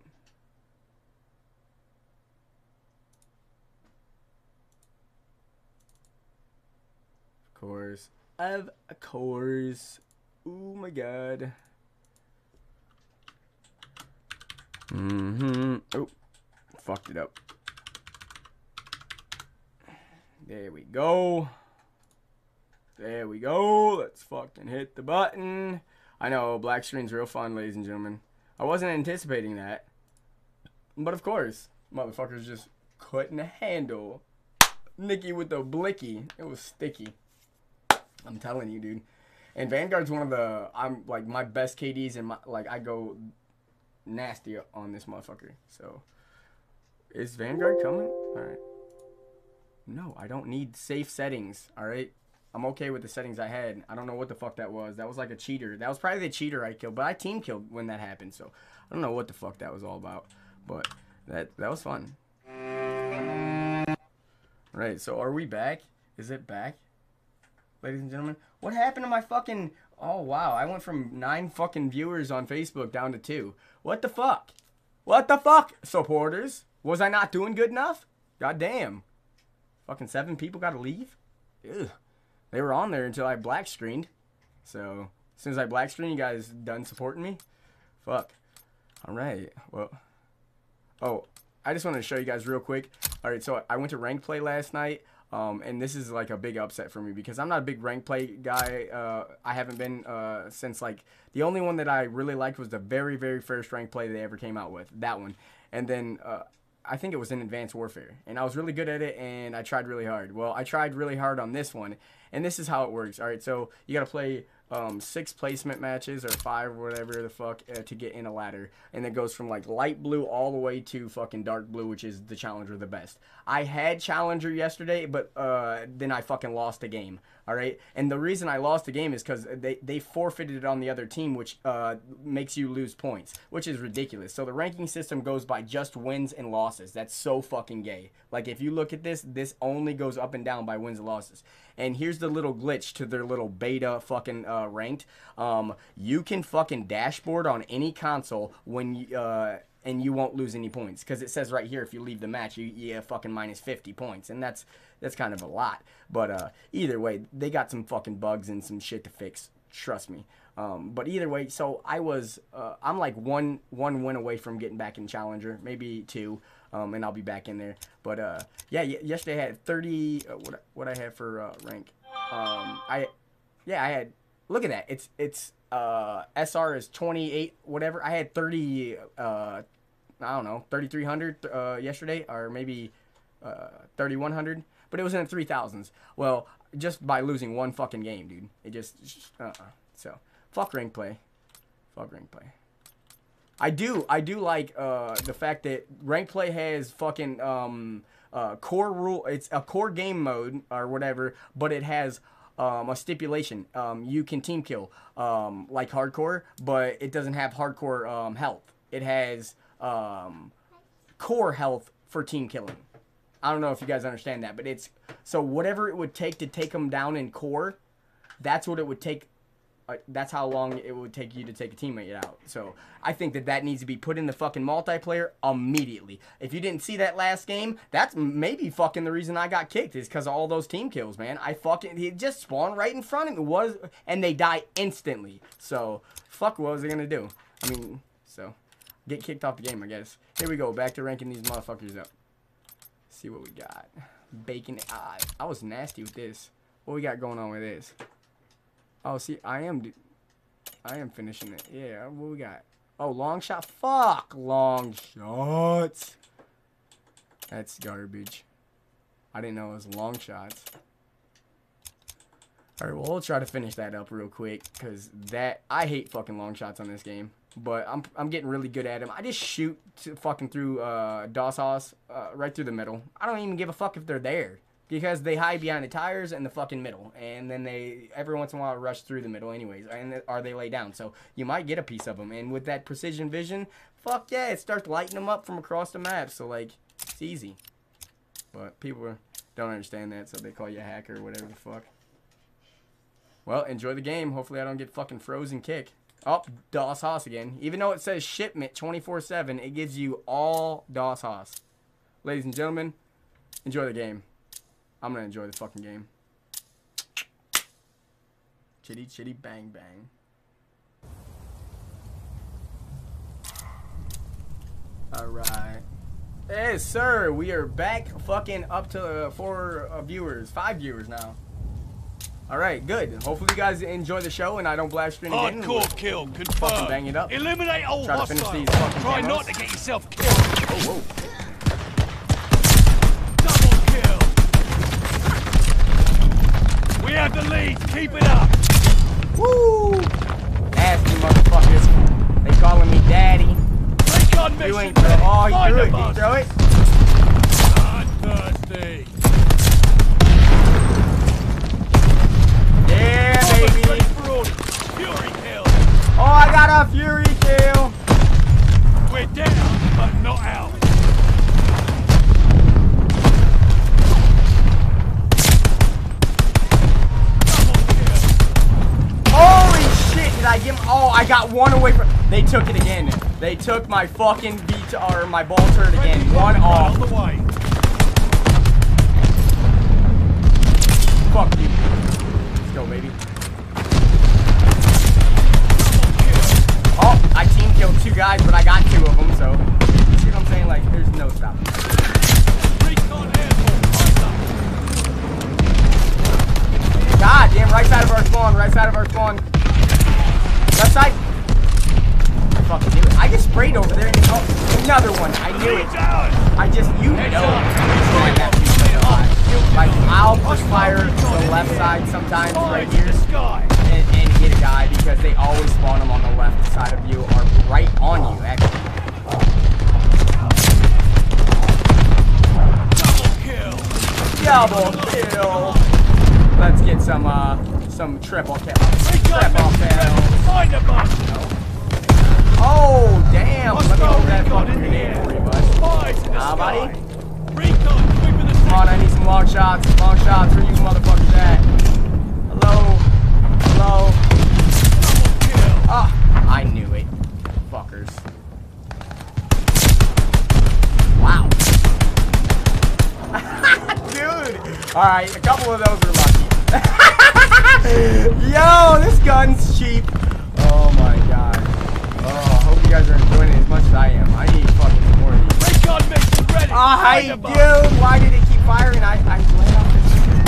S2: Of course. Of course. Oh my god. Oh. Fucked it up. There we go. There we go. Let's fucking hit the button. I know, black screen's real fun, ladies and gentlemen. I wasn't anticipating that. But of course, motherfuckers just couldn't handle Nikki with the blicky. It was sticky. I'm telling you, dude. And Vanguard's one of the, I'm like my best KDs, and my, like I go nasty on this motherfucker. So, is Vanguard coming? All right. No, I don't need safe settings. All right. I'm okay with the settings I had. I don't know what the fuck that was. That was like a cheater. That was probably the cheater I killed, but I team killed when that happened. So I don't know what the fuck that was all about. But that was fun. All right. So are we back? Is it back? Ladies and gentlemen, what happened to my fucking... Oh, wow. I went from 9 fucking viewers on Facebook down to 2. What the fuck? What the fuck, supporters? Was I not doing good enough? God damn. Fucking 7 people got to leave? Ugh. They were on there until I black screened. So, as soon as I black screen, you guys done supporting me? Fuck. All right. Well... Oh, I just wanted to show you guys real quick. All right, so I went to rank play last night. And this is like a big upset for me because I'm not a big rank play guy. I haven't been since like the only one that I really liked was the very, very first rank play they ever came out with. That one. And then I think it was in Advanced Warfare. And I was really good at it and I tried really hard. Well, I tried really hard on this one. And this is how it works. All right, so you got to play 6 placement matches or 5 or whatever the fuck to get in a ladder, and it goes from like light blue all the way to fucking dark blue, which is the challenger the best. I had challenger yesterday, but then I fucking lost a game. All right, and the reason I lost the game is because they forfeited it on the other team, which makes you lose points, which is ridiculous. So the ranking system goes by just wins and losses. That's so fucking gay. Like if you look at this only goes up and down by wins and losses. And here's the little glitch to their little beta fucking ranked. You can fucking dashboard on any console when you, and you won't lose any points. Because it says right here, if you leave the match, you fucking minus 50 points. And that's kind of a lot. But either way, they got some fucking bugs and some shit to fix. Trust me. But either way, so I'm like one win away from getting back in Challenger. Maybe 2. And I'll be back in there. But yeah, yesterday I had 30. What I had for rank? I had. Look at that. It's SR is 28. Whatever. I had 30. I don't know, 3,300 yesterday, or maybe 3,100. But it was in the 3,000s. Well, just by losing one fucking game, dude. It just So fuck rank play. Fuck rank play. I do like the fact that rank play has fucking core rule. It's a core game mode or whatever, but it has a stipulation. You can team kill like hardcore, but it doesn't have hardcore health. It has core health for team killing. I don't know if you guys understand that, but it's so whatever it would take to take them down in core, that's what it would take. That's how long it would take you to take a teammate out. So I think that needs to be put in the fucking multiplayer immediately. If you didn't see that last game, that's maybe fucking the reason I got kicked is because of all those team kills, man. He just spawned right in front of me, and they die instantly. So fuck, what was I gonna do? I mean, so get kicked off the game, I guess. Here we go, back to ranking these motherfuckers up. See what we got. Bacon. I was nasty with this. What we got going on with this? Oh, see, I am finishing it. Yeah, what we got? Oh, long shot. Fuck, long shots. That's garbage. I didn't know it was long shots. All right, well, we'll try to finish that up real quick because I hate fucking long shots on this game. But I'm getting really good at them. I just shoot fucking through DOS right through the middle. I don't even give a fuck if they're there. Because they hide behind the tires and the fucking middle. And then they, every once in a while, rush through the middle anyways. Or they lay down. So you might get a piece of them. And with that precision vision, fuck yeah, it starts lighting them up from across the map. So, like, it's easy. But people don't understand that, so they call you a hacker or whatever the fuck. Well, enjoy the game. Hopefully I don't get fucking frozen kick. Oh, DOS Haas again. Even though it says shipment 24/7, it gives you all DOS Haas. Ladies and gentlemen, enjoy the game. I'm gonna enjoy the fucking game. Chitty chitty bang bang. Alright. Yes, sir. We are back fucking up to 4 viewers. 5 viewers now. All right, good. Hopefully you guys enjoy the show and I don't blast screen again.
S4: Hardcore kill confirmed.
S2: Fucking bang it up.
S4: Eliminate all
S2: Try to finish
S4: hostiles.
S2: these fucking
S4: Try
S2: camos.
S4: not to get yourself killed.
S2: Oh, whoa.
S4: Double kill. We have the lead. Keep it up.
S2: Woo! Nasty motherfuckers. They calling me daddy.
S4: Recon
S2: You
S4: mission
S2: ain't throw.
S4: ready.
S2: Oh, he
S4: Find
S2: threw
S4: a
S2: it. Did he
S4: bus.
S2: throw it?
S4: Bloodthirsty.
S2: Yeah,
S4: Bombers
S2: baby.
S4: ready for orders. Fury kill.
S2: Oh, I got a Fury kill.
S4: We're down, but not out. Double kill.
S2: Holy shit, did I give him? Oh, I got one away from. They took it again. They took my fucking beat or my ball turret again. One off.
S4: On the way.
S2: Fuck you. Let's go, baby. Oh, I team killed 2 guys, but I got 2 of them, so. You see what I'm saying? Like, there's no stopping.
S4: Recon airborne.
S2: God damn, right side of our spawn, right side of our spawn. Left side. I fucking knew it. I just sprayed over there and oh, another one. I knew it. I just, you know. Like, I'll push fire to the left side sometimes right here and hit a guy because they always spawn them on the left side of you or right on you, actually. Double kill. Let's get some triple kill. Triple kill.
S4: Find a bus.
S2: Oh, damn. Let me hold that fucking grenade for you, bud.
S4: Spies in the
S2: Ah,
S4: sky.
S2: buddy.
S4: Recon, quick with the
S2: Come on, I need some long shots. Long shots. Where you motherfuckers at? Hello? Hello?
S4: double kill.
S2: Ah, I knew it. Fuckers. Wow. Dude. Alright, a couple of those were lucky. Yo, this gun's cheap. Oh my god. Oh, I hope you guys are enjoying it as much as I am. I need fucking more of these.
S4: Recon mission ready.
S2: Oh,
S4: Find
S2: hey,
S4: a bus.
S2: dude, why did it keep firing? I let off the trigger.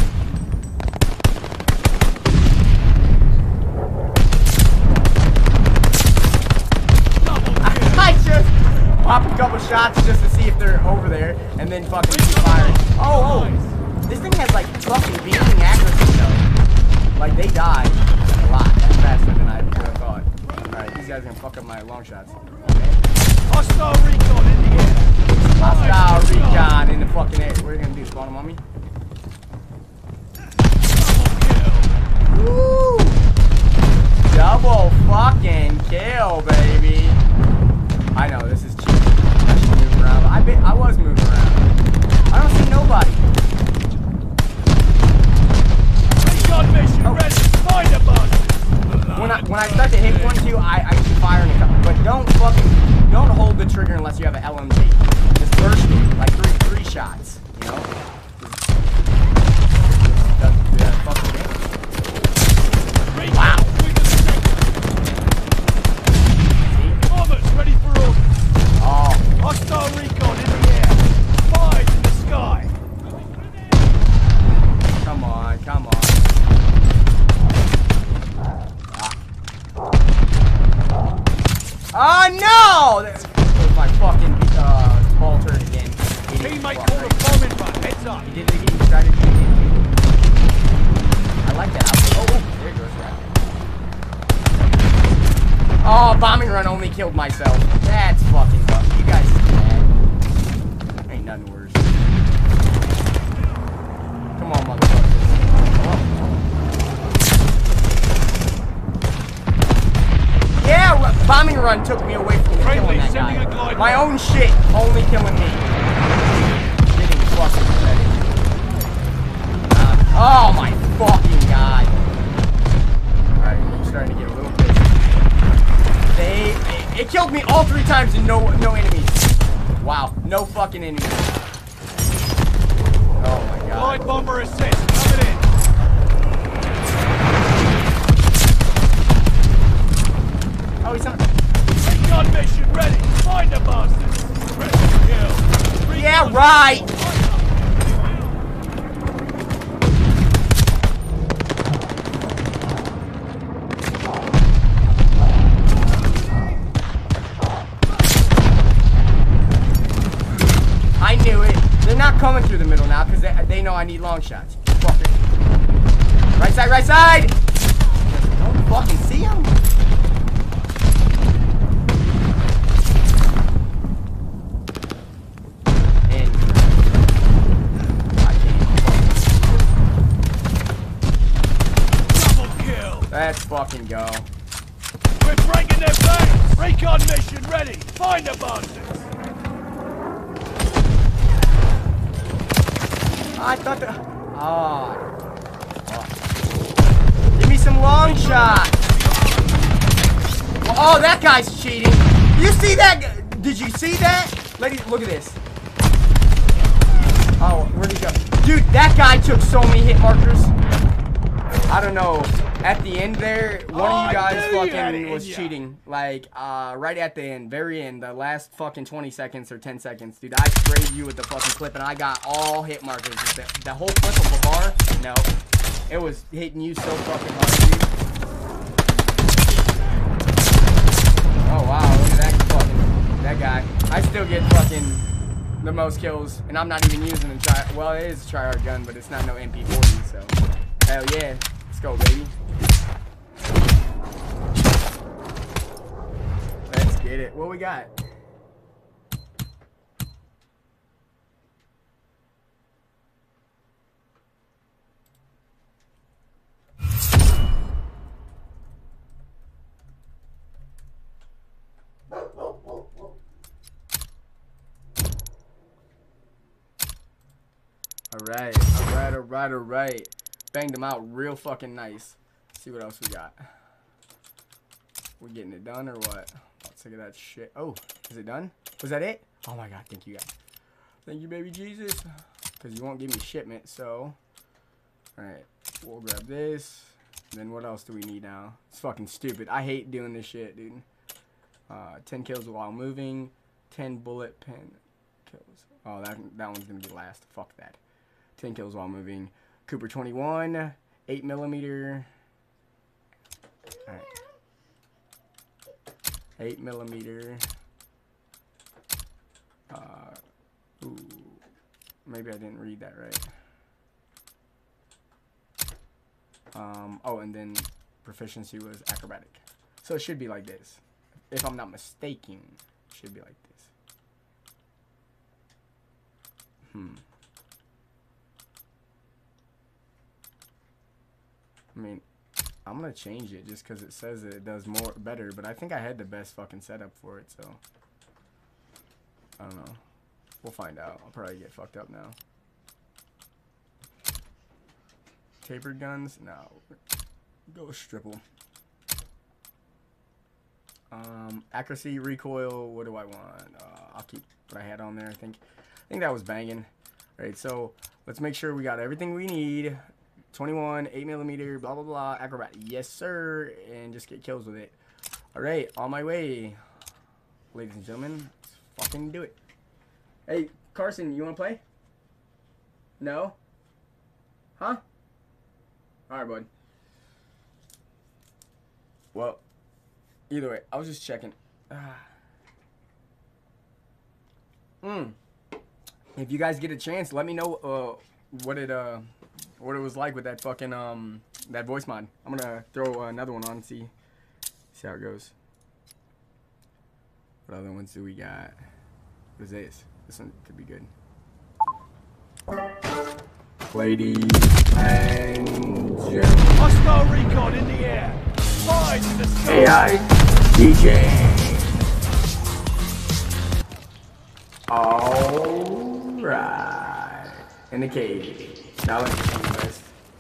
S4: Double kill.
S2: I just pop a couple shots just to see if they're over there, and then fucking keep firing. Oh, this thing has like fucking beaming accuracy though. Like they die a lot faster than I would have thought. Alright, these guys are gonna fuck up my long shots.
S4: Hostile recon in the air.
S2: Hostile recon in the fucking air. What are you gonna do? Spawn them on me? Woo! Double fucking kill, baby. I know this is cheap. I should move around. I was moving around. I don't see nobody.
S4: Recon mission ready. Find a bus.
S2: When I start to hit 1, 2, I should fire in a couple. But don't hold the trigger unless you have an LMG. Just burst it like three shots. You know. Does that fucking damage.
S4: Recon,
S2: Wow.
S4: quick with the second. Bombers ready for orders.
S2: Oh.
S4: Hostile recon in the air. Spies in the sky.
S2: Come on, come on. Oh no! That was my fucking ball turret again.
S4: Teammate called a bomb in front. Heads up.
S2: He did it again. He tried it again. I like that. Oh, there goes that. Oh, bombing run only killed myself. That's fucking rough. You guys are bad. Ain't nothing worse. Come on, motherfuckers. Yeah, bombing run took me away from
S4: Friendly,
S2: killing that
S4: sending a
S2: guy.
S4: glide
S2: My
S4: bomb.
S2: own shit only killing me. Getting fucking pathetic. Oh my fucking god. Alright, I'm starting to get a little pissed. It killed me all 3 times and no enemies. Wow, no fucking enemies. Oh my god.
S4: Glide bomber assist. Coming in.
S2: Oh, he's not.
S4: Recon mission ready. Find the bastards. Ready to kill.
S2: Yeah, right. coming through the middle now because they know I need long shots. Fuck it. Right side, right side! Don't fucking see him. Let's fucking go.
S4: We're breaking their base! Recon mission ready! Find the bastards!
S2: I thought the... Oh. Give me some long shots! Well, oh, that guy's cheating! You see that? Did you see that? Ladies, look at this. Oh, where'd he go? Dude, that guy took so many hit markers. I don't know. At the end there, one of you guys fucking was cheating. Like, right at the end, very end, the last fucking 20 seconds or 10 seconds. Dude, I sprayed you with the fucking clip and I got all hit markers. The whole clip of the bar, no. It was hitting you so fucking hard, dude. Oh, wow, look at that fucking, that guy. I still get fucking the most kills, and I'm not even using a well, it is a tryhard gun, but it's not no MP40, so. Hell yeah. Let's go, baby. Let's get it. What we got? All right. Banged them out real fucking nice. Let's see what else we got. We getting it done or what? Let's look at that shit. Oh, is it done? Was that it? Oh my god, thank you guys. Thank you, baby Jesus. Because you won't give me shipment, so. Alright, we'll grab this. And then what else do we need now? It's fucking stupid. I hate doing this shit, dude. 10 kills while moving. 10 bullet pen kills. Oh, that one's gonna be last. Fuck that. 10 kills while moving. Cooper 21. 8mm. Alright. 8mm. Ooh. Maybe I didn't read that right. Oh, and then proficiency was acrobatic. So it should be like this. If I'm not mistaken, it should be like this. I mean, I'm gonna change it just because it says that it does better, but I think I had the best fucking setup for it, so I don't know. We'll find out. I'll probably get fucked up now. Tapered guns? No. Go Stripple. Accuracy, recoil, what do I want? I'll keep what I had on there, I think that was banging. Alright, so let's make sure we got everything we need. 21, 8mm, blah blah blah, acrobat. Yes sir, and just get kills with it. Alright, on my way. Ladies and gentlemen, let's fucking do it. Hey, Carson, you wanna play? No? Huh? Alright, bud. Well, either way, I was just checking. If you guys get a chance, let me know what it was like with that fucking that voice mod. I'm gonna throw another one on and see how it goes. What other ones do we got? What is this? This one could be good. Ladies and gentlemen.
S4: Hostile recon in the air. Spies in the sky.
S2: AI DJ. Alright. In the cage. Now let's see the best.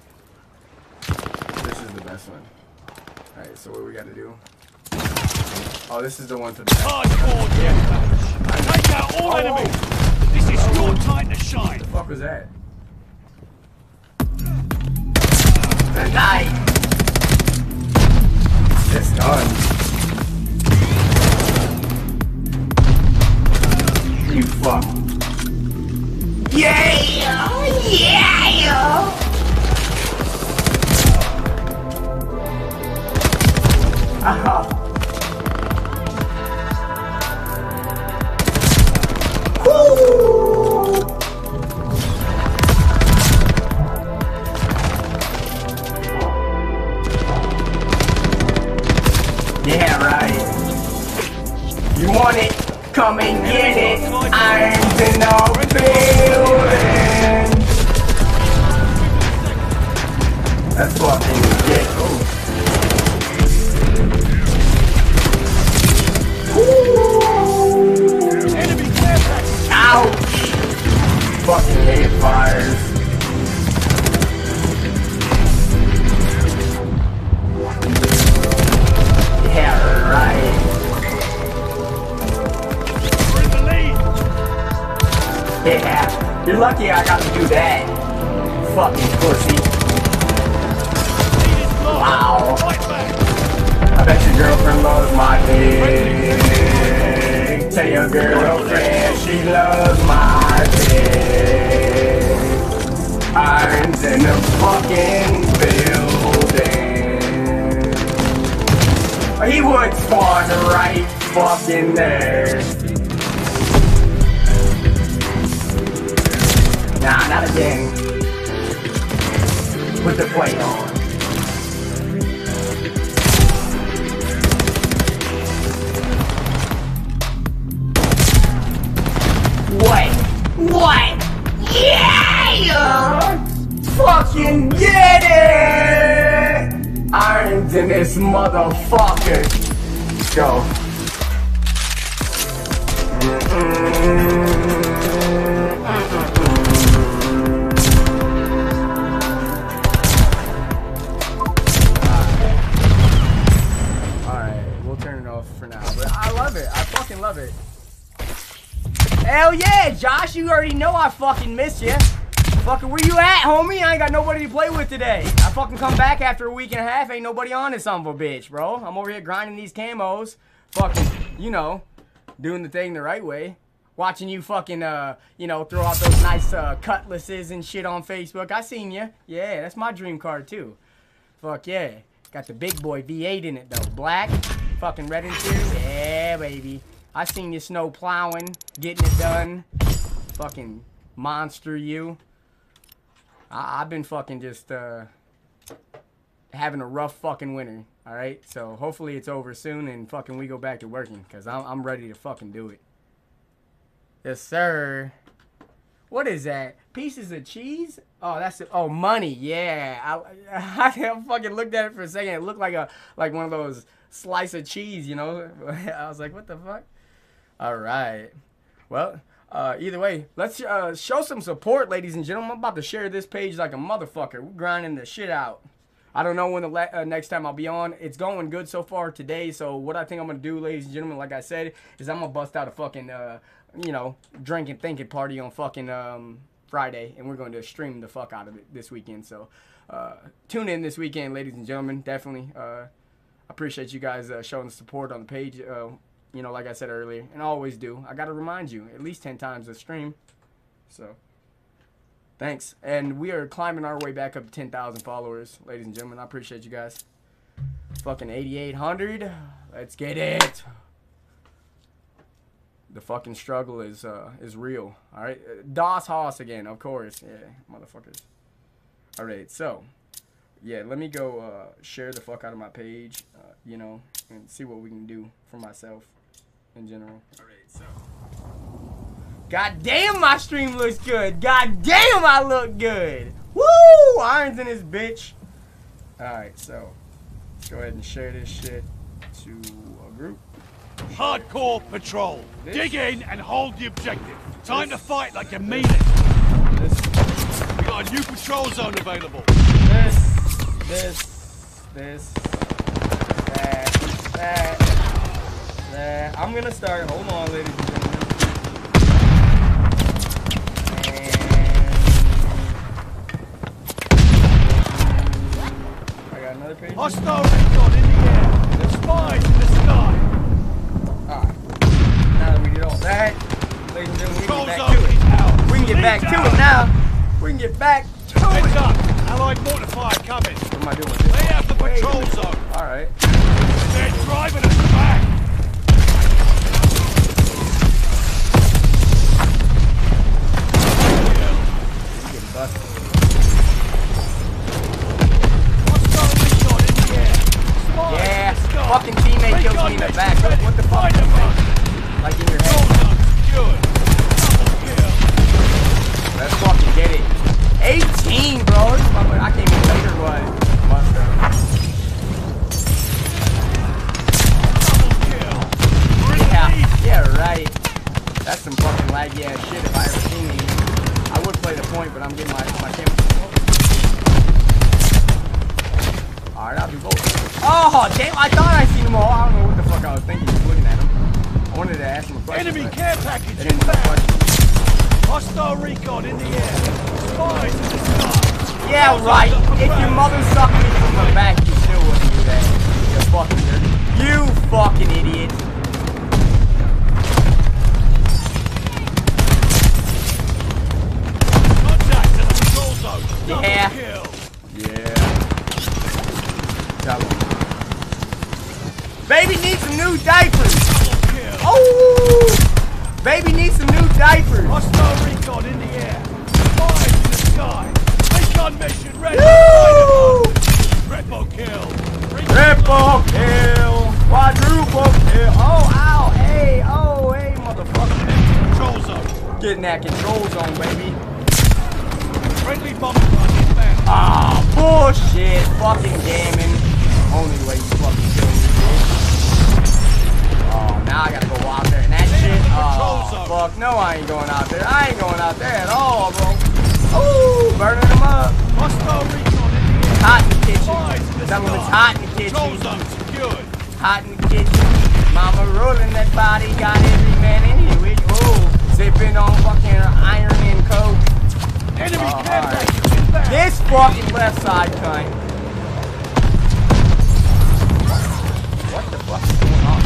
S2: This is the best one. Alright, so what we gotta do? Oh, this is the one for the
S4: hardcore deathmatch. Take out all enemies. This is your time to shine.
S2: What the fuck was that? Nice. It's done. You fuck. Yeah! Yeah! Yeah, right. You want it? Come and get it. Irons in the building. That's fucking get.
S4: Enemy care package.
S2: Ouch! Fucking hate fires. Yeah, right.
S4: We're in the lead.
S2: Yeah, you're lucky I got to do that. Fucking pussy.
S4: Lead is blocked.
S2: Wow.
S4: Fight back.
S2: I bet your girlfriend loves my dick. Tell your girlfriend she loves my dick. Irons in the fucking building. He would spawn right fucking there. Nah, not again. Put the plate on. What? Yeah! Fucking get it! Irons in this motherfucker. Let's go. Alright, we'll turn it off for now. But I love it. I fucking love it. Hell yeah, Josh, you already know I fucking miss you. Fucking where you at, homie? I ain't got nobody to play with today. I fucking come back after a week and a half, ain't nobody on this son of a bitch, bro. I'm over here grinding these camos. Fucking, you know, doing the thing the right way. Watching you fucking, you know, throw out those nice cutlasses and shit on Facebook. I seen you. Yeah, that's my dream card too. Fuck yeah. Got the big boy V8 in it though. Black, fucking red interior. Yeah, baby. I seen you snow plowing, getting it done. Fucking monster you. I've been fucking just having a rough fucking winter. Alright? So hopefully it's over soon and fucking we go back to working. Because I'm ready to fucking do it. Yes, sir. What is that? Pieces of cheese? Oh, that's it. Oh, money. Yeah. I fucking looked at it for a second. It looked like one of those slice of cheese, you know? I was like, what the fuck? All right. Well, either way, let's show some support, ladies and gentlemen. I'm about to share this page like a motherfucker. We're grinding the shit out. I don't know when the next time I'll be on. It's going good so far today. So what I think I'm going to do, ladies and gentlemen, like I said, is I'm going to bust out a fucking, you know, drinking, thinking party on fucking Friday. And we're going to stream the fuck out of it this weekend. So tune in this weekend, ladies and gentlemen. Definitely. I appreciate you guys showing the support on the page. You know, like I said earlier, and I always do. I got to remind you at least 10 times a stream. So, thanks. And we are climbing our way back up to 10,000 followers, ladies and gentlemen. I appreciate you guys. Fucking 8,800. Let's get it. The fucking struggle is real. All right. DOS Hoss again, of course. Yeah, motherfuckers. All right, so. Yeah, let me go share the fuck out of my page, you know, and see what we can do for myself in general. All right, so. God damn, my stream looks good. God damn, I look good. Woo! Irons in this bitch. All right, so let's go ahead and share this shit to a group.
S4: Hardcore patrol.
S2: This?
S4: Dig in and hold the objective. Time to fight like you mean it.
S2: This,
S4: We got a new patrol zone available.
S2: this, that. I'm gonna start. Hold on, ladies and gentlemen. And I got another page.
S4: Hostile recon in the air. The spies in the sky.
S2: Alright. Now that we did all that, ladies and gentlemen, we
S4: Patrol
S2: can get back
S4: zone
S2: to
S4: is
S2: it.
S4: out.
S2: We can get back to it now. We can get back to
S4: Heads
S2: it.
S4: up. Allied mortar fire coming.
S2: What am I doing with this?
S4: Lay out the patrol zone.
S2: Alright.
S4: They're driving us back.
S2: Getting busted.
S4: Hostile recon in the air. Spies
S2: Yeah,
S4: in the sky.
S2: fucking teammate kills me in the back. What the fuck? Like in your head. Let's fucking get it. 18, bro. This motherfucker, I came in later, what? Must have. Yeah, right. That's some fucking laggy ass shit if I ever seen it. I would play the point, but I'm getting my camera. Alright, I'll do both. Oh, damn, I thought I seen them all. I don't know what the fuck I was thinking just looking at them. I wanted to ask them a question.
S4: Enemy care package
S2: They didn't want a question.
S4: Hostile recon in the air. Spies in the sky.
S2: Yeah, right. If your mother sucked me from the back, you still wouldn't do that. You fucking dirty. You fucking idiot.
S4: Contact in the control zone. Double
S2: Yeah.
S4: kill.
S2: Yeah. Double. Baby needs some new diapers.
S4: Double kill.
S2: Oh! Baby needs some new diapers.
S4: Hostile recon in the air. Spies in the sky. Recon mission ready.
S2: Woo!
S4: Triple kill.
S2: Triple kill. Quadruple kill. Oh, ow. Hey, oh, hey, motherfucker.
S4: Control zone.
S2: Get in that control zone, baby.
S4: Friendly bomber run inbound.
S2: Ah, bullshit. Fucking gammon. Only way you fucking kill me, bitch. Oh, now I gotta go out there and that shit. Oh, fuck. No, I ain't going out there. I ain't going out there at all, bro. Ooh, burning them up.
S4: Hostile recon in the air.
S2: Hot in the kitchen.
S4: Spies in the
S2: Tell them it's
S4: sky.
S2: hot in the
S4: Control
S2: kitchen.
S4: zone secured.
S2: Hot in the kitchen. Mama rolling that body. Got every man in here with you. Ooh, sipping on fucking iron and coke.
S4: Enemy care
S2: alright.
S4: package inbound.
S2: This fucking left side cunt. What the fuck is going on?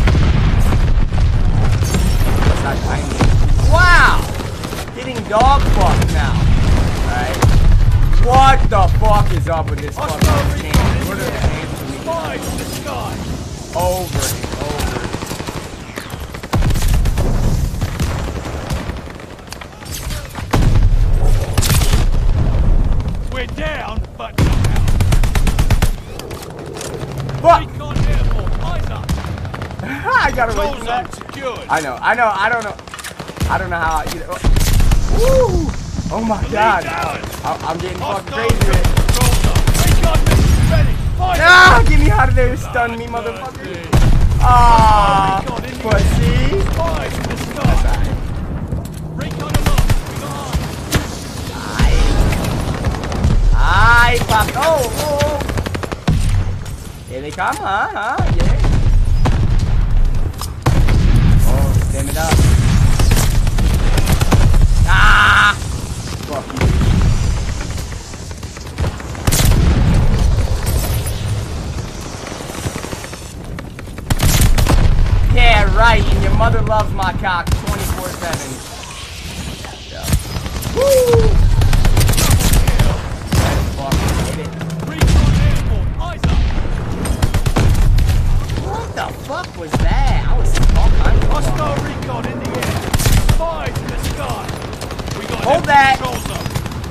S2: Left side cunt. Wow! Getting dog fucked now. Alright. What the fuck is up with this fucking
S4: Hostile recon
S2: chance?
S4: in
S2: What are
S4: the
S2: the
S4: air.
S2: chances of me
S4: Spies in the sky.
S2: over and over?
S4: We're down, but not out.
S2: Fuck!
S4: Recon airborne. Eyes up.
S2: I gotta wait
S4: Control
S2: for
S4: zone
S2: that.
S4: secured.
S2: I don't know how I get it. Woo! Oh my god.
S4: Down.
S2: I'm getting fucking
S4: Hostile
S2: crazy with it.
S4: control zone. Recon mission ready. Fire.
S2: Ah, get me out of there, stun me, motherfucker. Ah, pussy.
S4: Spies in the sky. Recon alone.
S2: I popped. Oh. Here they come, huh? Yeah. Oh, stem it up. Ah! Fuck you. Yeah, right. And your mother loves my cock 24/7. Yeah. Woo! Let's fucking get it.
S4: Recon airborne. Eyes up.
S2: What the fuck was that? I was seeing all kinds of stuff.
S4: Hostile recon in the air. Spies in the sky. We got
S2: Hold
S4: an
S2: that.
S4: control zone.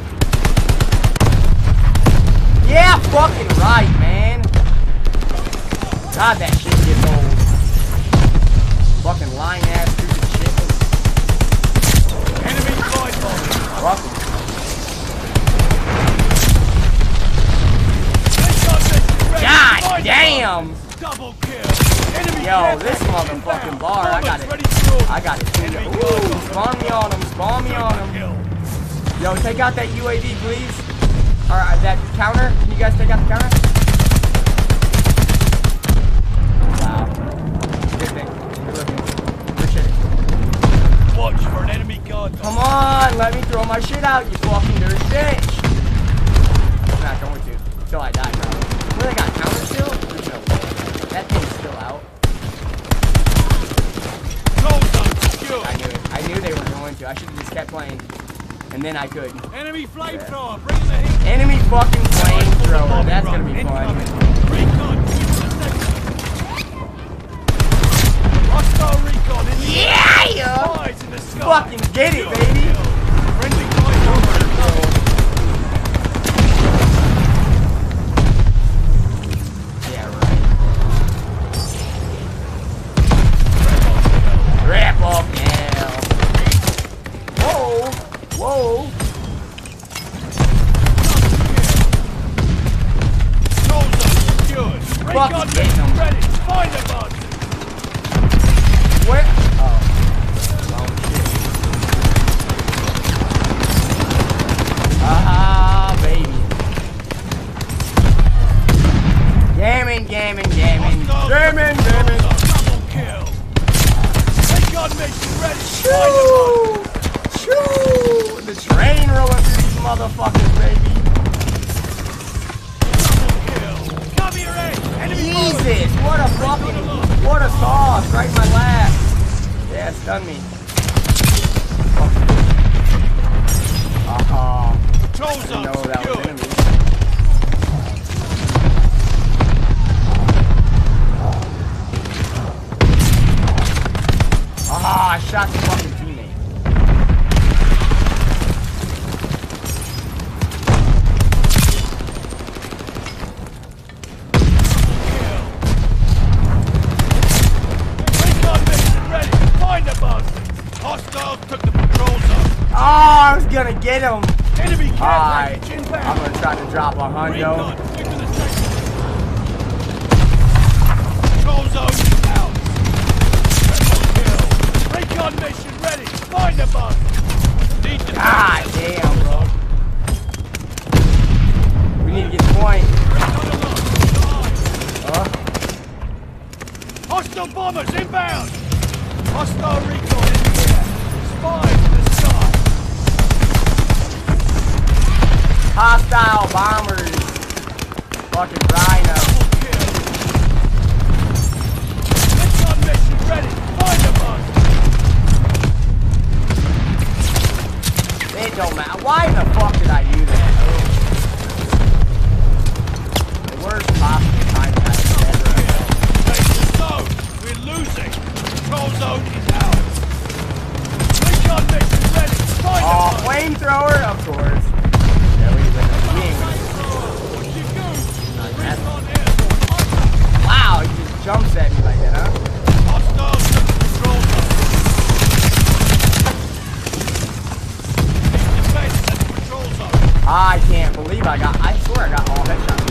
S2: Yeah, fucking right, man. God, that shit gets old. Fucking lying ass stupid shit.
S4: Enemy flight bomb.
S2: Fucking.
S4: Recon mission ready.
S2: God
S4: Fire.
S2: damn!
S4: Double kill. Enemy
S2: Yo,
S4: care
S2: this
S4: package
S2: motherfucking
S4: inbound.
S2: bar, I got
S4: Bombers
S2: it.
S4: ready to roll.
S2: I got it too.
S4: Enemy
S2: Ooh,
S4: guard.
S2: spawn me on him, spawn me on him.
S4: Kill.
S2: Yo, take out that UAV, please. Or that counter. Can you guys take out the counter? Wow. Good thing. Good looking. Appreciate it.
S4: Watch for an enemy guard.
S2: Come on, let me throw my shit out, you fucking dirty bitch. I'm not going to. Until I die, bro. What, they got counter still? There's no way. That thing's still out.
S4: Control zone secure.
S2: I knew it. I knew they were going to. I should have just kept playing. And then I could.
S4: Enemy flamethrower. Bring in the heat.
S2: Enemy fucking flamethrower. That's gonna be fun.
S4: Recon. Hostile recon in the air.
S2: Yeah!
S4: Spies in the sky.
S2: Fucking get it, baby.
S4: Friendly flight over.
S2: Yeah, right. stun me.
S4: Control
S2: I
S4: zone
S2: know that was
S4: secured.
S2: enemy. I shot the fucking teammate.
S4: Recon mission ready. Find the bastards. Hostiles took the control zone.
S2: I was gonna get him.
S4: Enemy care
S2: Alright,
S4: package
S2: I'm
S4: inbound.
S2: gonna try to drop a hundo.
S4: Recon, stick to the sector. Control zone is out. Triple kill. Recon mission ready. Find the bastards. Need to
S2: God damn, bro. We need to get the point.
S4: Hostile bombers inbound! Hostile recon in the air! Spies in the sky!
S2: Hostile bombers. Fucking rhino.
S4: Double kill! Recon mission ready! Find the bastards!
S2: It don't matter. Why the fuck did I do that? The worst possible time I've ever had.
S4: Take the zone! We're losing! Control zone is out! Recon mission ready! Find the
S2: Oh,
S4: bastards!
S2: flamethrower, of course. Yeah, we ain't gonna
S4: Recon airborne!
S2: Wow, he just jumps at me like that, huh?
S4: Hostiles took the control zone! Need defense at the control zone!
S2: I can't believe I swear I got all headshots.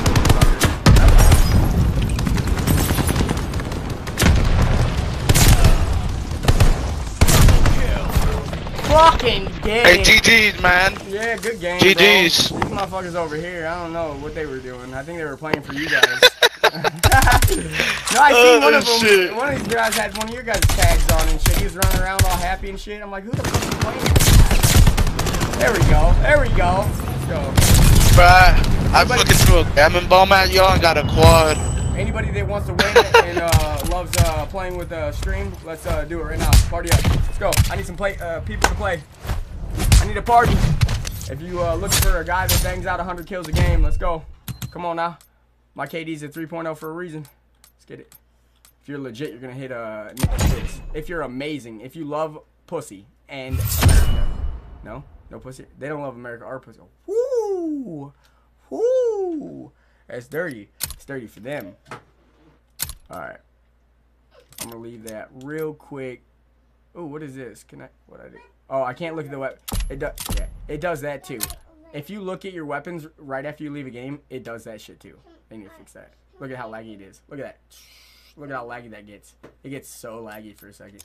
S2: Fucking game.
S5: Hey, GG's, man.
S2: Yeah, good game.
S5: GG's.
S2: Bro. These motherfuckers over here, I don't know what they were doing. I think they were playing for you guys. No, I seen one of them.
S5: Shit.
S2: One of these guys had one of your guys' tags on and shit. He was running around all happy and shit. I'm like, who the fuck is playing? There we go. There we go. Let's go.
S5: Bruh, I fucking threw a gammon bomb at y'all and got a quad.
S2: Anybody that wants to win and loves playing with stream, let's do it right now. Party up. Let's go. I need some people to play. I need a party. If you looking for a guy that bangs out 100 kills a game, let's go. Come on now. My KD's at 3.0 for a reason. Let's get it. If you're legit, you're gonna hit a 6. If you're amazing, if you love pussy and America, no pussy. They don't love America or pussy. Woo, woo. That's dirty. It's dirty for them. All right. I'm gonna leave that real quick. Oh, what is this? Can I? What I do? Oh, I can't look at the weapon. It does. Yeah, it does that too. If you look at your weapons right after you leave a game, it does that shit too. They need to fix that. Look at how laggy it is. Look at that. Look at how laggy that gets. It gets so laggy for a second.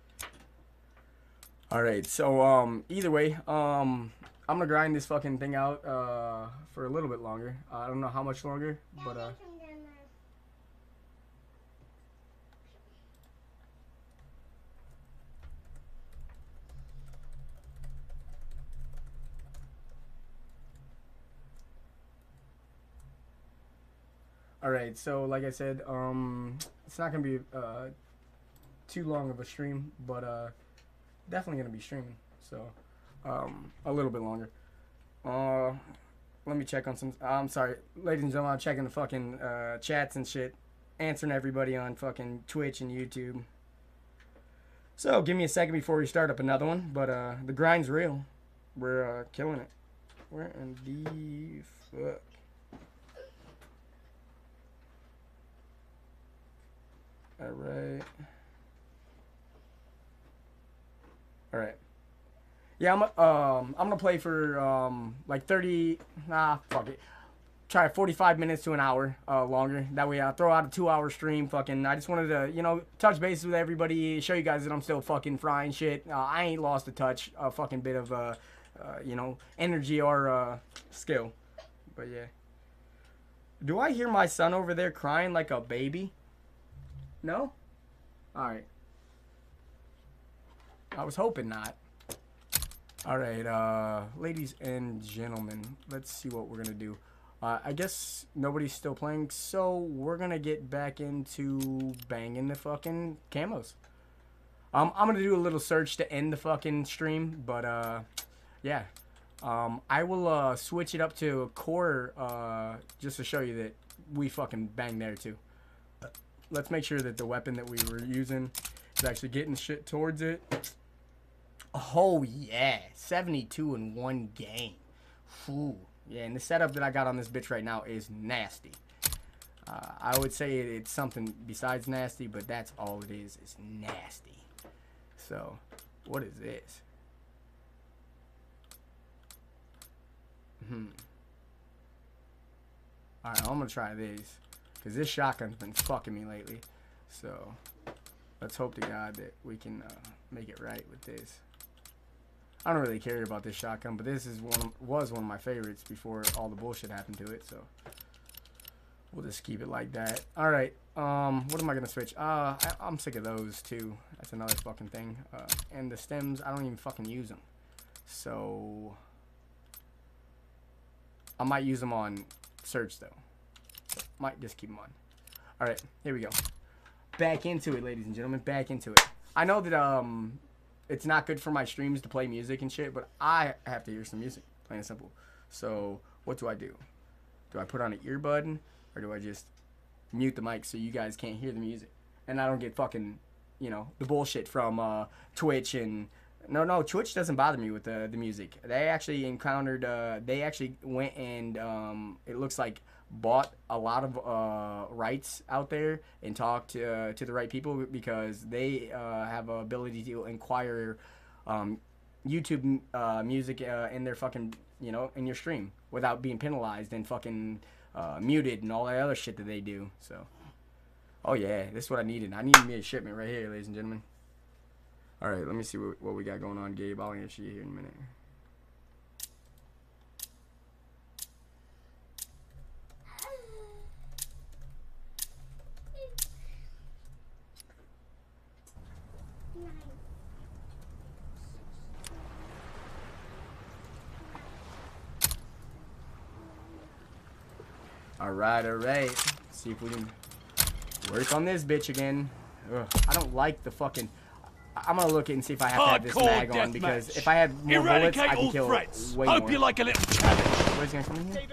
S2: All right. So either way, I'm gonna grind this fucking thing out for a little bit longer. I don't know how much longer, but Alright, so like I said, it's not gonna be too long of a stream, but definitely gonna be streaming, so a little bit longer. Let me check on some. I'm sorry, ladies and gentlemen, I'm checking the fucking chats and shit, answering everybody on fucking Twitch and YouTube. So give me a second before we start up another one, but the grind's real. We're killing it. Where in the fuck? Alright. Alright. Yeah, I'm gonna play for like 30 fuck it. Try 45 minutes to an hour longer. That way I throw out a 2-hour stream. Fucking I just wanted to, you know, touch base with everybody, show you guys that I'm still fucking frying shit. I ain't lost a touch, a fucking bit of you know, energy or skill. But yeah. Do I hear my son over there crying like a baby? No? Alright. I was hoping not. Alright, ladies and gentlemen, let's see what we're gonna do. I guess nobody's still playing, so we're gonna get back into banging the fucking camos. I'm gonna do a little search to end the fucking stream, but yeah. I will switch it up to a core just to show you that we fucking bang there too. Let's make sure that the weapon that we were using is actually getting shit towards it. Oh yeah, 72 in one game. Ooh. Yeah, and the setup that I got on this bitch right now is nasty. I would say it's something besides nasty, but that's all it is. It's nasty. So, what is this? Alright, I'm gonna try these. Because this shotgun's been fucking me lately. So, let's hope to God that we can make it right with this. I don't really care about this shotgun, but this is was one of my favorites before all the bullshit happened to it, so we'll just keep it like that. Alright, what am I gonna switch? I'm sick of those too. That's another fucking thing. And the stems, I don't even fucking use them. So I might use them on search though. Might just keep them on. Alright, here we go. Back into it, ladies and gentlemen. Back into it. I know that it's not good for my streams to play music and shit, but I have to hear some music, plain and simple. So what do? Do I put on an earbud, or do I just mute the mic so you guys can't hear the music? And I don't get fucking, you know, the bullshit from Twitch and... No, Twitch doesn't bother me with the music. They actually encountered, they actually went and, it looks like, bought a lot of rights out there and talked to the right people, because they have an ability to inquire YouTube music in their fucking, you know, in your stream without being penalized and fucking muted and all that other shit that they do. So, oh yeah, this is what I needed. I needed me a shipment right here, ladies and gentlemen. All right, let me see what we got going on, Gabe. I'll answer you here in a minute. All right. See if we can work on this bitch again. Ugh, I don't like the fucking... I'm gonna look and see if I have to have this mag on, because if I had more bullets, I can kill way more.
S4: Hope you like a little challenge.
S2: Where's he gonna come in here?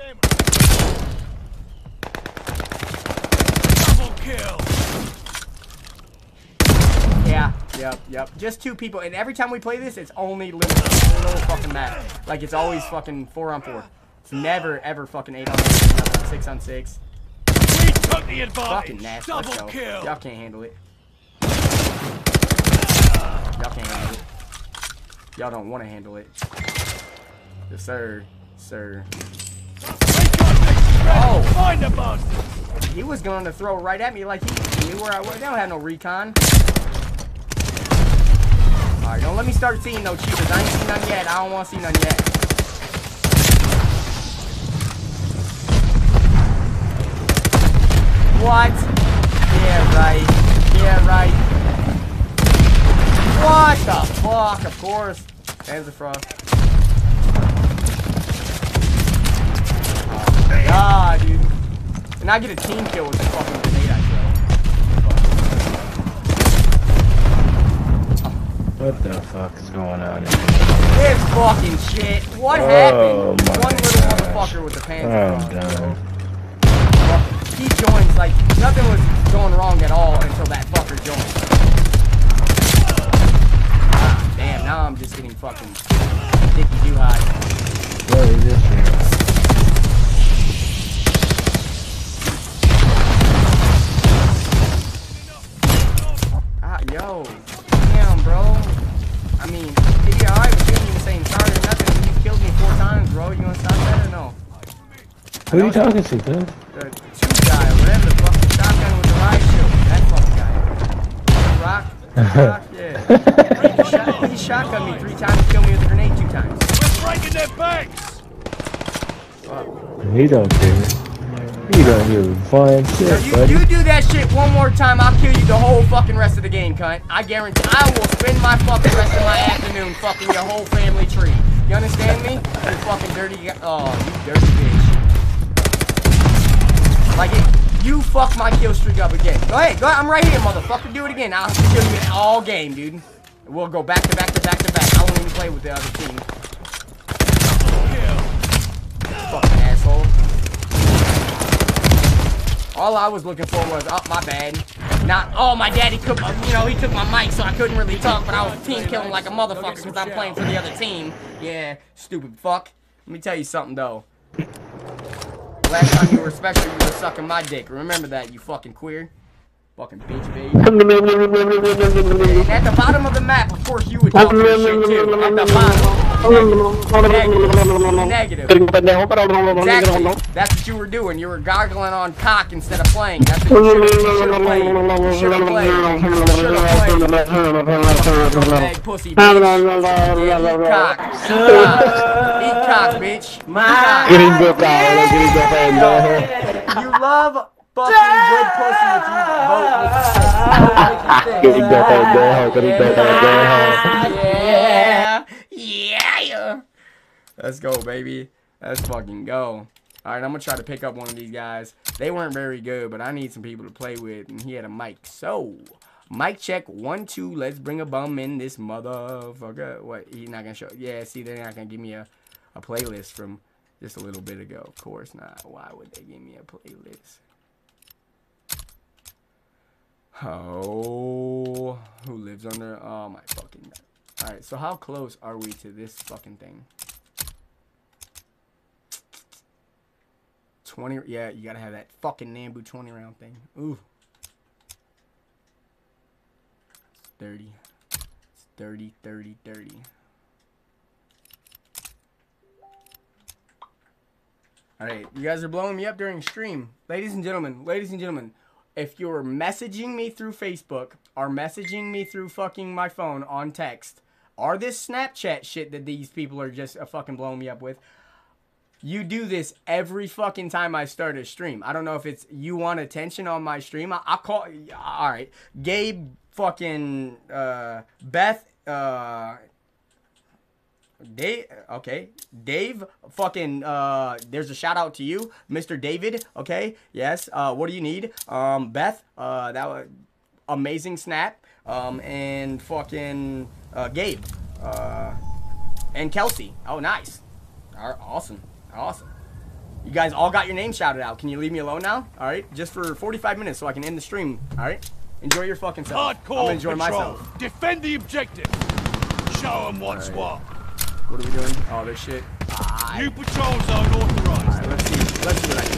S4: Double kill.
S2: Yeah, yep. Just 2 people, and every time we play this, it's only little fucking map. Like, it's always fucking 4-on-4. It's never, ever fucking 8-on-6, 6-on-6.
S4: We took the advantage.
S2: Fucking nasty. Let's
S4: Double
S2: go.
S4: kill.
S2: Y'all can't handle it. Y'all can't handle it. Y'all don't want to handle it. Yes, sir.
S4: Oh! Find the bastard.
S2: He was going to throw right at me like he knew where I was. They don't have no recon. Alright, don't let me start seeing no cheaters. I ain't seen none yet. I don't want to see none yet. What? Yeah, right. What the fuck? Of course. There's the frost. Oh my god, dude. And I get a team kill with the fucking grenade I throw.
S8: What the fuck is going on?
S2: This fucking shit. What happened? One little motherfucker with the pants.
S8: I'm done.
S2: He joins like nothing was going wrong at all until that fucker joined. Ah, damn, now I'm just getting fucking dicky too high.
S8: What is this here?
S2: Ah, yo. Damn, bro. I mean, you're alright with you even saying sorry or nothing. You killed me 4 times, bro. You wanna stop that or no?
S8: Who are you talking to, cuz?
S2: The 2 guy, or whatever the fuck, the shotgun with the riot shield. That fucking guy. Rock? Yeah. He shotgunned me 3 times, killed me with a grenade 2 times.
S4: We're breaking their banks.
S8: He don't care. He don't give a flying shit, buddy.
S2: You do that shit one more time, I'll kill you the whole fucking rest of the game, cunt. I guarantee I will spend my fucking rest of my afternoon fucking your whole family tree. You understand me? You fucking dirty... Oh, you dirty bitch. Like, You fuck my kill streak up again. Go ahead, I'm right here, motherfucker. Do it again. I'll kill you all game, dude. We'll go back to back to back to back. I won't even play with the other team. Fucking asshole. All I was looking for was, oh, my bad. Not, oh, my daddy took, he took my mic, so I couldn't really talk, but I was team killing like a motherfucker because I'm playing for the other team. Yeah, stupid fuck. Let me tell you something, though. Last time you were special, you were sucking my dick. Remember that, you fucking queer. Fucking bitch, baby. And at the bottom of the map, of course, you would talk your shit, too. At the bottom. Negative. Exactly. That's what you were doing. You were gargling on cock instead of playing. That's what you should have played. You should have played. You should have played. Egg pussy, bitch. Yeah, eat cock. Eat cock, bitch. You love fucking good pussy if you vote Yeah. Let's go, baby. Let's fucking go. Alright, I'm gonna try to pick up one of these guys. They weren't very good, but I need some people to play with, and he had a mic. So, mic check 1, 2. Let's bring a bum in this motherfucker. What? He's not gonna show. Yeah, see, they're not gonna give me a playlist from just a little bit ago. Of course not. Why would they give me a playlist? Oh, who lives under? Oh my fucking God. Alright, so how close are we to this fucking thing? 20, yeah, you gotta have that fucking Nambu 20 round thing. Ooh. It's 30. It's 30, 30, 30. Alright, you guys are blowing me up during stream. Ladies and gentlemen, if you're messaging me through Facebook or messaging me through fucking my phone on text, or this Snapchat shit that these people are just fucking blowing me up with, you do this every fucking time I start a stream. I don't know if it's you want attention on my stream. I'll call, alright, Gabe, fucking, Beth, Dave, okay, Dave, fucking, there's a shout out to you, Mr. David, okay, yes, what do you need, Beth, that was amazing snap, and fucking, Gabe, and Kelsey, oh, nice, awesome, you guys all got your name shouted out. Can you leave me alone now, alright, just for 45 minutes so I can end the stream, alright, enjoy your fucking self, I'm gonna enjoy myself.
S4: Defend the objective, show them what's what.
S2: What are we doing? Oh, this shit.
S4: New patrol zone authorized.
S2: Alright, let's see what I can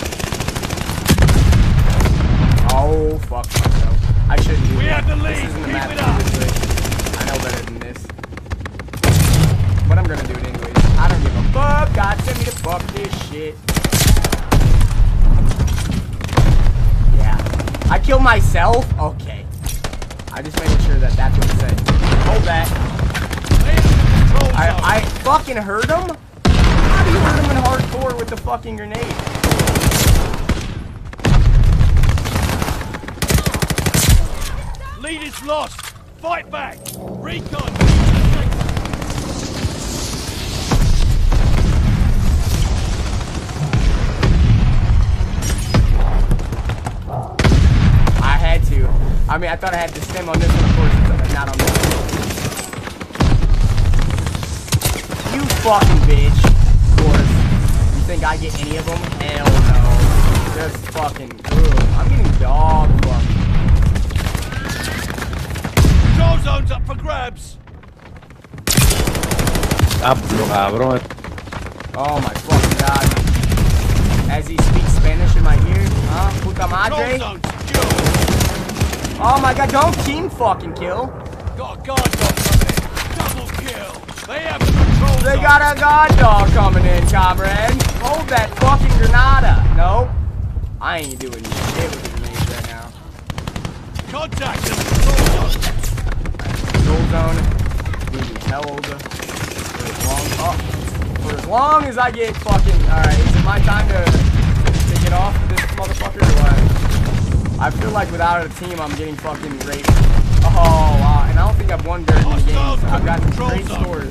S2: do. Oh, fuck myself. I shouldn't do that.
S4: We have the lead.
S2: This isn't the
S4: Keep
S2: map
S4: it up.
S2: I know better than this. But I'm gonna do it anyways. I don't give a fuck. God send me to fuck this shit. Yeah. I killed myself? Okay. I just making sure that that's what it said. Hold that. I fucking heard him? How do you hurt him in hardcore with the fucking grenade?
S4: Lead is lost. Fight back. Recon.
S2: I had to. I mean, I thought I had to stem on this one, of course, but not on this one. You fucking bitch. Of course. You think I get any of them? Hell no. Just fucking. Ugh. I'm getting dog fucked.
S4: Control zone's up for grabs.
S2: Oh my fucking God. As he speaks Spanish in my ear. Huh? Puta madre? Oh my God, don't team fucking kill.
S4: Got a guard dog coming in. Double kill. They have the control
S2: They
S4: zone.
S2: got a guard dog coming in, comrade. Hold that fucking granada. Nope. I ain't doing shit with the grenades right now.
S4: Contact the control zone.
S2: Control zone. Being held for as long as I get fucking. Alright, is it my time to get off this motherfucker or what? I feel like without a team, I'm getting fucking raped. Oh, wow. And I don't think I've won very many games. I've got great scores.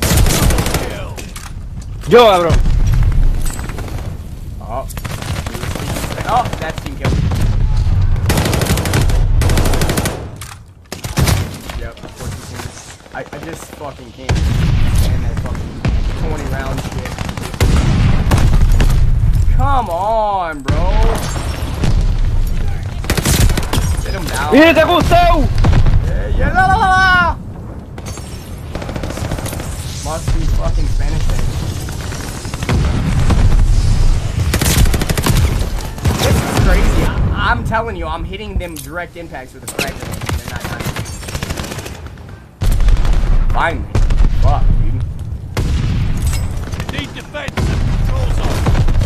S8: Yo, cabrón.
S2: Oh. Oh, that's team kill. I just fucking can't stand that fucking 20 round shit. Come on, bro. Sit him down.
S7: Mira, te gustó!
S2: Yeah, la la la la! Must be fucking Spanish thing. This is crazy. I'm telling you, I'm hitting them direct impacts with a frag grenade. They're not dying. Finally. Fuck, dude.
S4: Need defense and control zone.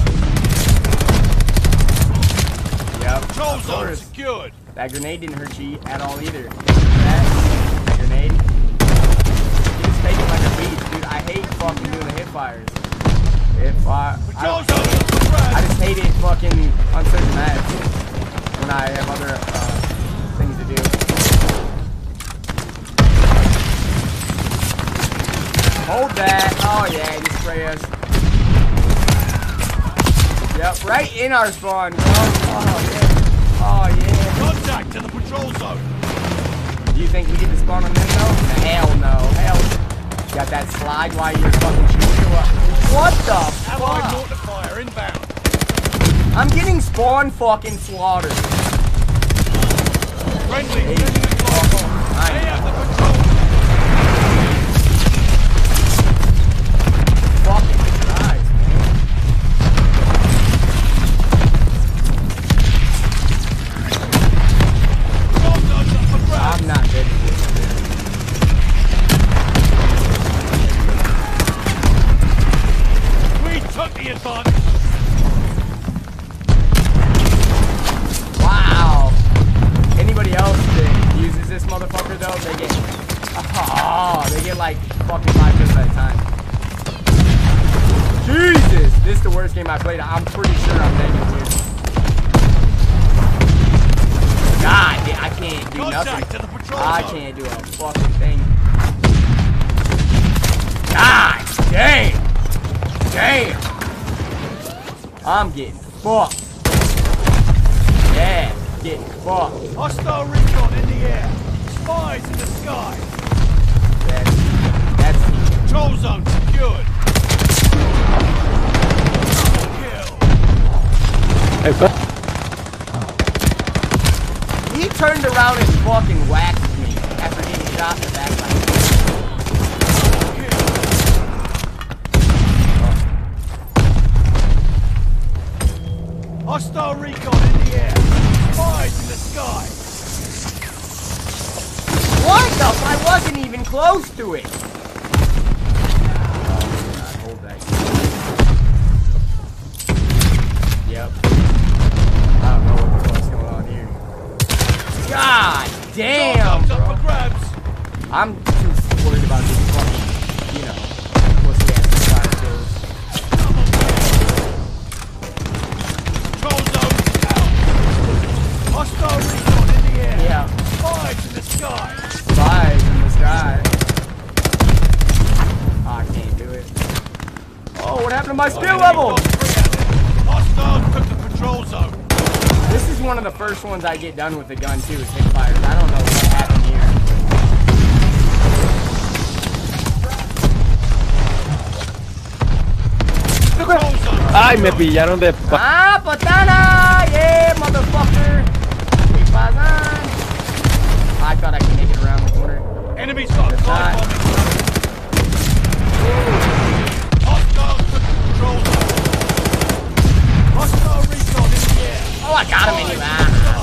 S2: Yep.
S4: Control
S2: of
S4: zone
S2: course.
S4: secured.
S2: That grenade didn't hurt you at all either. That grenade. You just take it like a beast, dude. I hate fucking doing the hip fires.
S4: Control zone for
S2: I just hate it fucking on certain maps when I have other things to do. Hold that. Oh yeah, you spray us. Yep, right in our spawn, bro. Oh yeah. Oh yeah.
S4: Contact to the patrol zone.
S2: Do you think we get to spawn on them though? Hell no. Hell. Got that slide while you're fucking shooting. What the
S4: Allied
S2: fuck?
S4: mortar inbound.
S2: I'm getting spawn fucking slaughtered.
S4: Friendly.
S2: Hey.
S4: Sending a call. They have the control.
S2: Fucking Christ, man.
S4: Control zone's up for grabs.
S2: I'm not good at this.
S4: We took the advantage.
S2: Wow. Anybody else that uses this motherfucker though, they get like fucking 5 kills at a time. Jesus, this is the worst game I played. I'm pretty sure I'm negative here. God, I can't do
S4: Contact
S2: nothing.
S4: to the patrol
S2: I
S4: zone.
S2: can't do a fucking thing. God damn. Damn. I'm getting fucked. Yeah, getting fucked.
S4: Hostile recon in the air. Spies in the sky.
S2: That's
S4: Control zone secured. Double kill.
S8: Hey, fuck.
S2: He turned around and fucking whacked me after getting shot in the back by
S4: Hostile recon in the air. Spies in the sky.
S2: What the f- I wasn't even close to it! Hold that. Yep. I don't know what the fuck's going on here. God damn,
S4: Control zone's up
S2: bro.
S4: for grabs.
S2: I'm too worried about this fucking, you know, pussy ass fire kills.
S4: Control zone out. Hostile recon in the air.
S2: Yeah.
S4: Spies in the sky.
S2: Spies in the sky. Oh, I can't do it. Oh, what happened to my skill level?
S4: Hostiles took the control zone.
S2: This is one of the first ones I get done with the gun too, is hip fires. I don't know what happened here.
S4: Control zone.
S8: Ay, me pillaron de pa.
S2: Ah, patana! Yeah, motherfucker! We pasan. I thought I could make it around the corner.
S4: Enemies got
S2: It's
S4: fly
S2: not.
S4: bombing. Hostiles took the control zone. Hostile recon in the air.
S2: Oh, I got him anyway. Ah.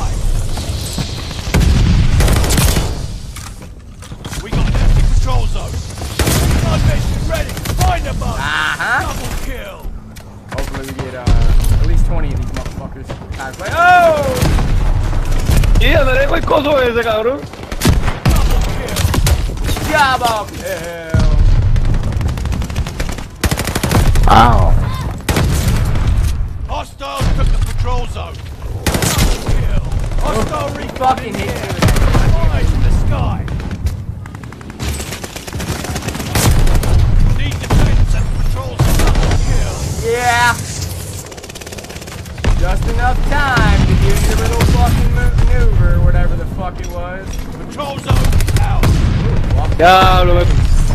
S4: We got an empty control zone. Recon mission ready. Find the bug.
S2: Uh-huh.
S4: Double kill.
S2: Hopefully we get at least 20 of these motherfuckers. Time to play. Oh!
S7: Y me dejo el coso ese, cabrón.
S4: Double kill.
S2: Double kill!
S8: Ow.
S4: Hostiles took the patrol zone. Double kill. Hostile recon
S2: Fucking
S4: in the
S2: hit
S4: air.
S2: me with that.
S4: Spies in the sky. Need defense at the patrol zone. Double kill.
S2: Yeah. Just enough time to do your little fucking maneuver, whatever the fuck it was.
S4: Control zone out.
S2: Walk
S7: Diablo, me...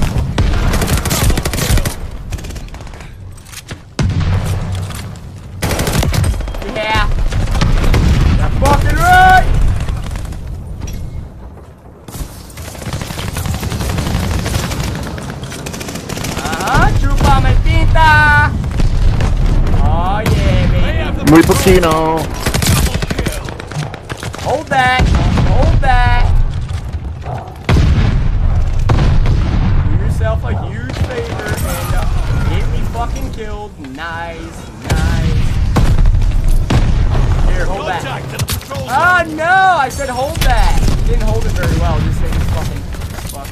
S2: Yeah. That's fucking right. Chupa me tinta. Oh yeah, baby.
S8: Muy poquito.
S2: Hold that. Hold that. Do yourself a huge favor and get me fucking killed. Nice, nice. Here, hold that. Oh no! I said hold that. Didn't hold it very well. Just saying fucking fuck.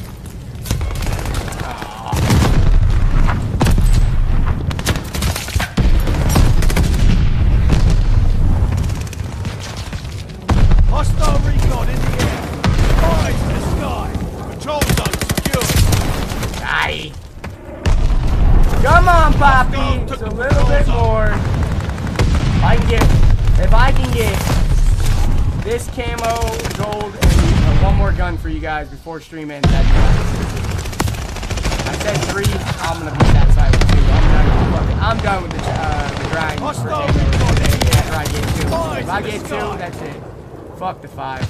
S4: Hostile recon in the air. Eyes in the sky. Patrol zone secure.
S2: Aye. Come on, Poppy. Just a little bit more. If I can get this camo, gold, and one more gun for you guys before stream ends, that'd be nice. I said 3. I'm gonna beat that side with 2. I'm done with the grind.
S4: Hostile
S2: For
S4: recon in the air.
S2: after I get 2. If I
S4: Eyes in the
S2: get 2,
S4: sky.
S2: that's it. Fuck the 5.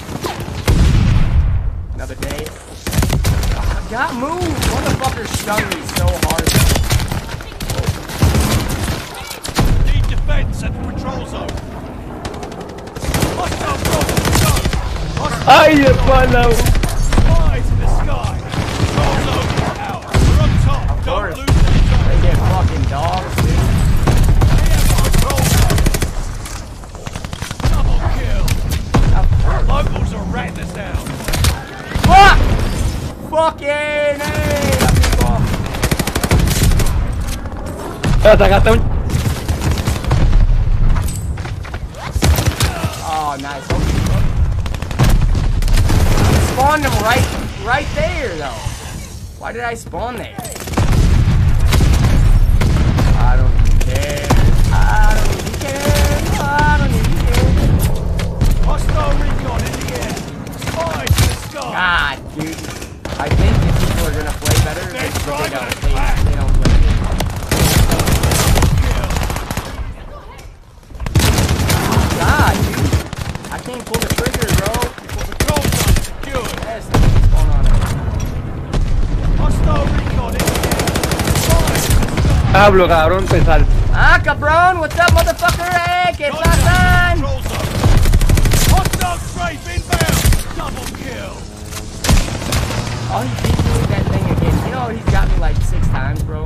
S2: Another day. Oh, God, move! Motherfucker stung me so hard.
S4: Need defense at the patrol zone. Hostile zone.
S7: ¡Ay, hermano!
S4: Eyes in the sky. Patrol zone is out. We're on top. Don't
S2: course.
S4: lose any time.
S2: They get fucking dogs, dude.
S4: They have the patrol zone. Double kill. Locals are ratting us out.
S2: Fuck! Fucking hey!
S7: Sacaste un...
S2: Oh, nice. Spawned them right there, though. Why did I spawn there? I don't even care. I don't even care. I don't even care.
S4: Hostile recon in the air. Eyes in the sky.
S2: God, dude. I think that people are gonna play better, but they don't. They don't play good. God, dude. I can't pull the trigger, bro.
S4: Patrol zone secured.
S2: Yes, that's what's going on.
S4: Hostile recon in the air. Eyes in the sky.
S7: Hablo, cabrón, te sal.
S2: Ah, cabrón, what's up, motherfucker? Hey, ¿qué pasa?
S4: Patrol zone. Hostile strafe inbound. Double kill.
S2: Oh, he keeps doing that thing again. You know, he's got me like 6 times, bro.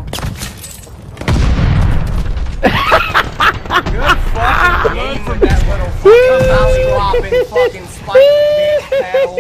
S2: Good fucking game from that little fucking molly-whopping fucking spike bitch paddle.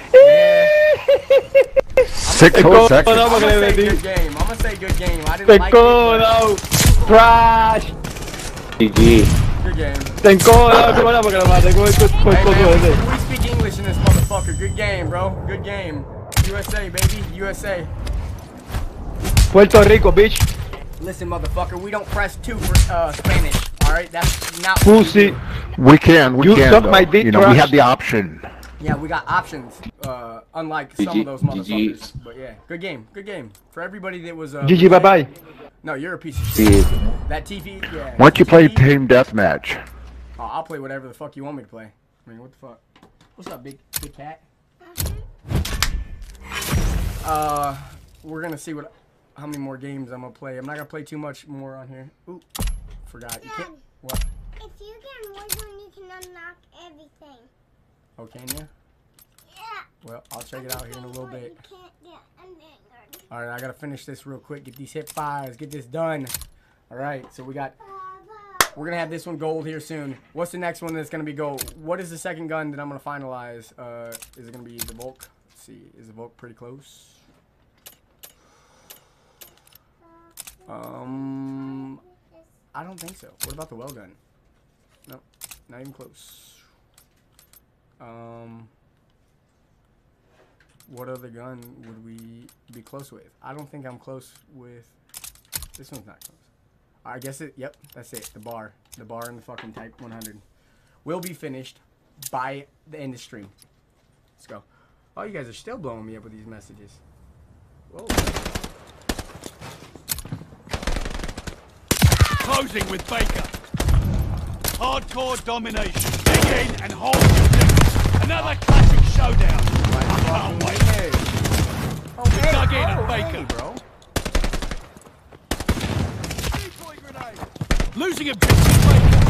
S2: Yeah.
S8: 6
S7: whole
S8: seconds.
S7: no,
S2: I'm
S7: porque
S2: gonna
S7: le
S2: say
S7: metí.
S2: good game. I'm gonna say good game. I didn't
S7: Te
S2: like it.
S7: encodo. Trash.
S8: GG.
S2: Good game.
S7: Te encodo, hermano, porque lo maté con el
S2: Hey,
S7: coso
S2: man,
S7: ese.
S2: we speak English in this motherfucker. Good game, bro. Good game. USA, baby. USA.
S7: Puerto Rico, bitch.
S2: Listen, motherfucker, we don't press 2 for Spanish. Alright? That's not
S7: Pussy.
S8: We can,
S7: You suck
S8: though.
S7: my dick,
S8: You know, we
S7: trash.
S8: have the option.
S2: Yeah, we got options. Unlike some of those motherfuckers. But yeah, good game. Good game. For everybody that was
S7: GG, bye bye.
S2: No, you're a piece of shit.
S8: Yeah.
S2: That TV, yeah.
S8: Why don't you play
S2: TV
S8: Team Deathmatch?
S2: Oh, I'll play whatever the fuck you want me to play. I mean, what the fuck? What's up, big cat? We're gonna see how many more games I'm gonna play. I'm not gonna play too much more on here. Ooh, forgot. You can't. What?
S3: If you get more than you can unlock everything.
S2: Oh, can you?
S3: Yeah.
S2: Well, I'll check it out here in a little bit.
S3: You can't get anything.
S2: All right, I gotta finish this real quick. Get these hip fires. Get this done. All right, so we're gonna have this one gold here soon. What's the next one that's gonna be gold? What is the second gun that I'm gonna finalize? Is it gonna be the Volk? Let's see. Is the Volk pretty close? I don't think so. What about the well gun? No, not even close. What other gun would we be close with? I don't think I'm close with. This one's not close. I guess it. Yep, that's it. The bar in the fucking Type 100 will be finished by the end of stream. Let's go. Oh, you guys are still blowing me up with these messages. Whoa.
S4: Closing with Baker. Hardcore domination. Dig in and hold your position. Another classic showdown. I can't wait.
S2: Okay.
S4: Dug in at Baker.
S2: Hey, bro.
S4: Losing objective Baker.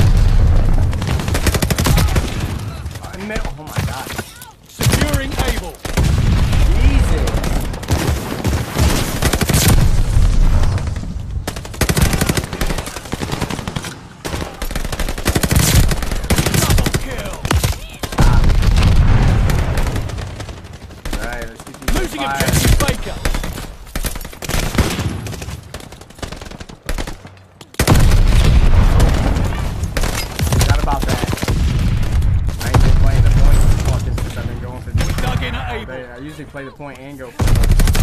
S2: Oh my god.
S4: Securing Able.
S2: Jesus.
S4: Double kill.
S2: Alright, let's get these
S4: Losing
S2: fire.
S4: objective Baker.
S2: Forgot about that. I ain't been playing the point fucking since I've been going for this.
S4: Dug in at Able.
S2: I usually play the point and go for the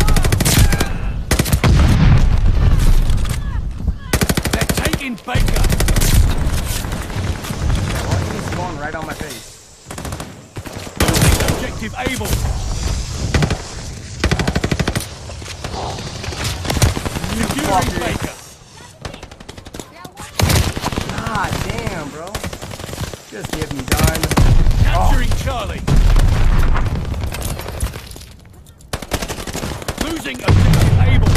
S4: They're taking Baker.
S2: Well, he's spawned right on my face.
S4: Losing objective Able. Securing Baker.
S2: God damn, bro. Just get me done.
S4: Capturing Charlie. Losing objective Able.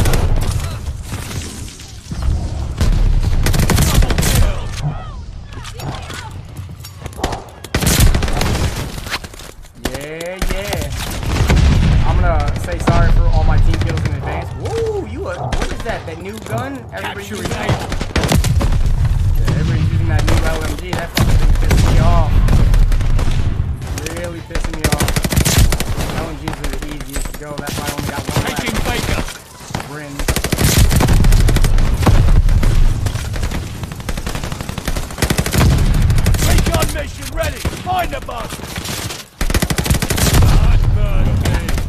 S4: Double kill.
S2: Yeah, yeah. I'm gonna say sorry for all my team kills in advance. Woo, what is that? That new gun? Everybody's
S4: Capturing
S2: using
S4: Able.
S2: that? Yeah, everybody's using that new LMG. That fucking thing pisses me off. Really pissing me off. LMGs are the easiest to go. That's why I only got one
S4: Taking
S2: left.
S4: Baker.
S2: Bryn.
S4: Recon mission ready. Find the bus. That's burn me.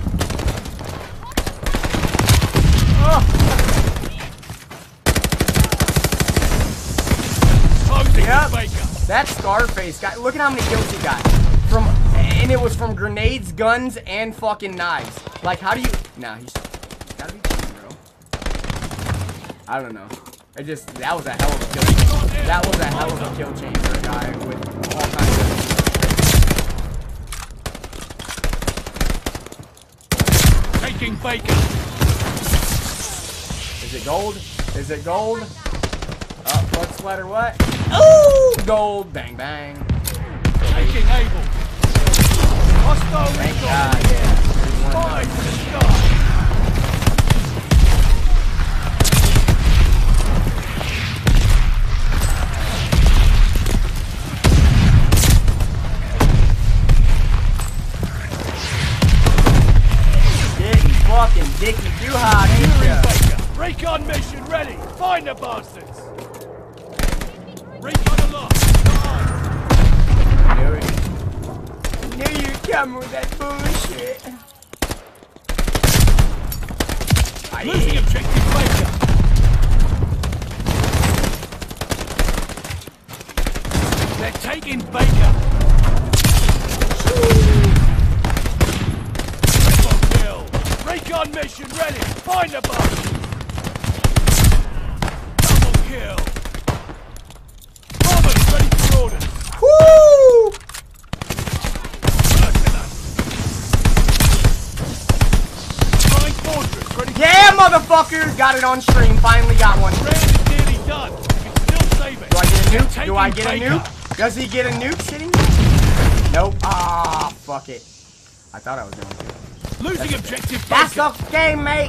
S4: Closing
S2: Yep.
S4: with Baker.
S2: That Scarface guy, look at how many kills he got. And it was from grenades, guns, and fucking knives. Like, how do you... Nah, he's gotta be cheating, bro. I don't know. That was a hell of a kill chain. That was a hell of a kill chain for a guy with all kinds of...
S4: Taking Baker.
S2: Is it gold? Is it gold? Blood splatter, what? Ooh! Gold! Bang, bang.
S4: Taking Able. Hostile
S2: Thank
S4: recon.
S2: God, yeah. There's one
S4: Five
S2: done.
S4: to start.
S2: Getting fucking dicky too hot, ain't
S4: Securing
S2: ya?
S4: Baker. Recon mission ready. Find the bastards. Recon aloft.
S2: Knew it. Knew you'd come with that bullshit.
S4: Losing objective Baker. They're taking Baker. Triple kill. Recon mission ready. Find the bus. Double kill. Bombers ready for orders.
S2: Woo!
S4: Flying fortress ready for
S2: Yeah, motherfucker! Got it on stream. Finally got one.
S4: round is nearly done. You can still save it.
S2: Do I get a nuke?
S4: They're
S2: Do I
S4: taking
S2: get a
S4: Baker.
S2: nuke? Does he get a nuke sitting? Nope. Ah, fuck it. I thought I was going to.
S4: Losing objective
S2: That's
S4: Baker.
S2: the game, mate.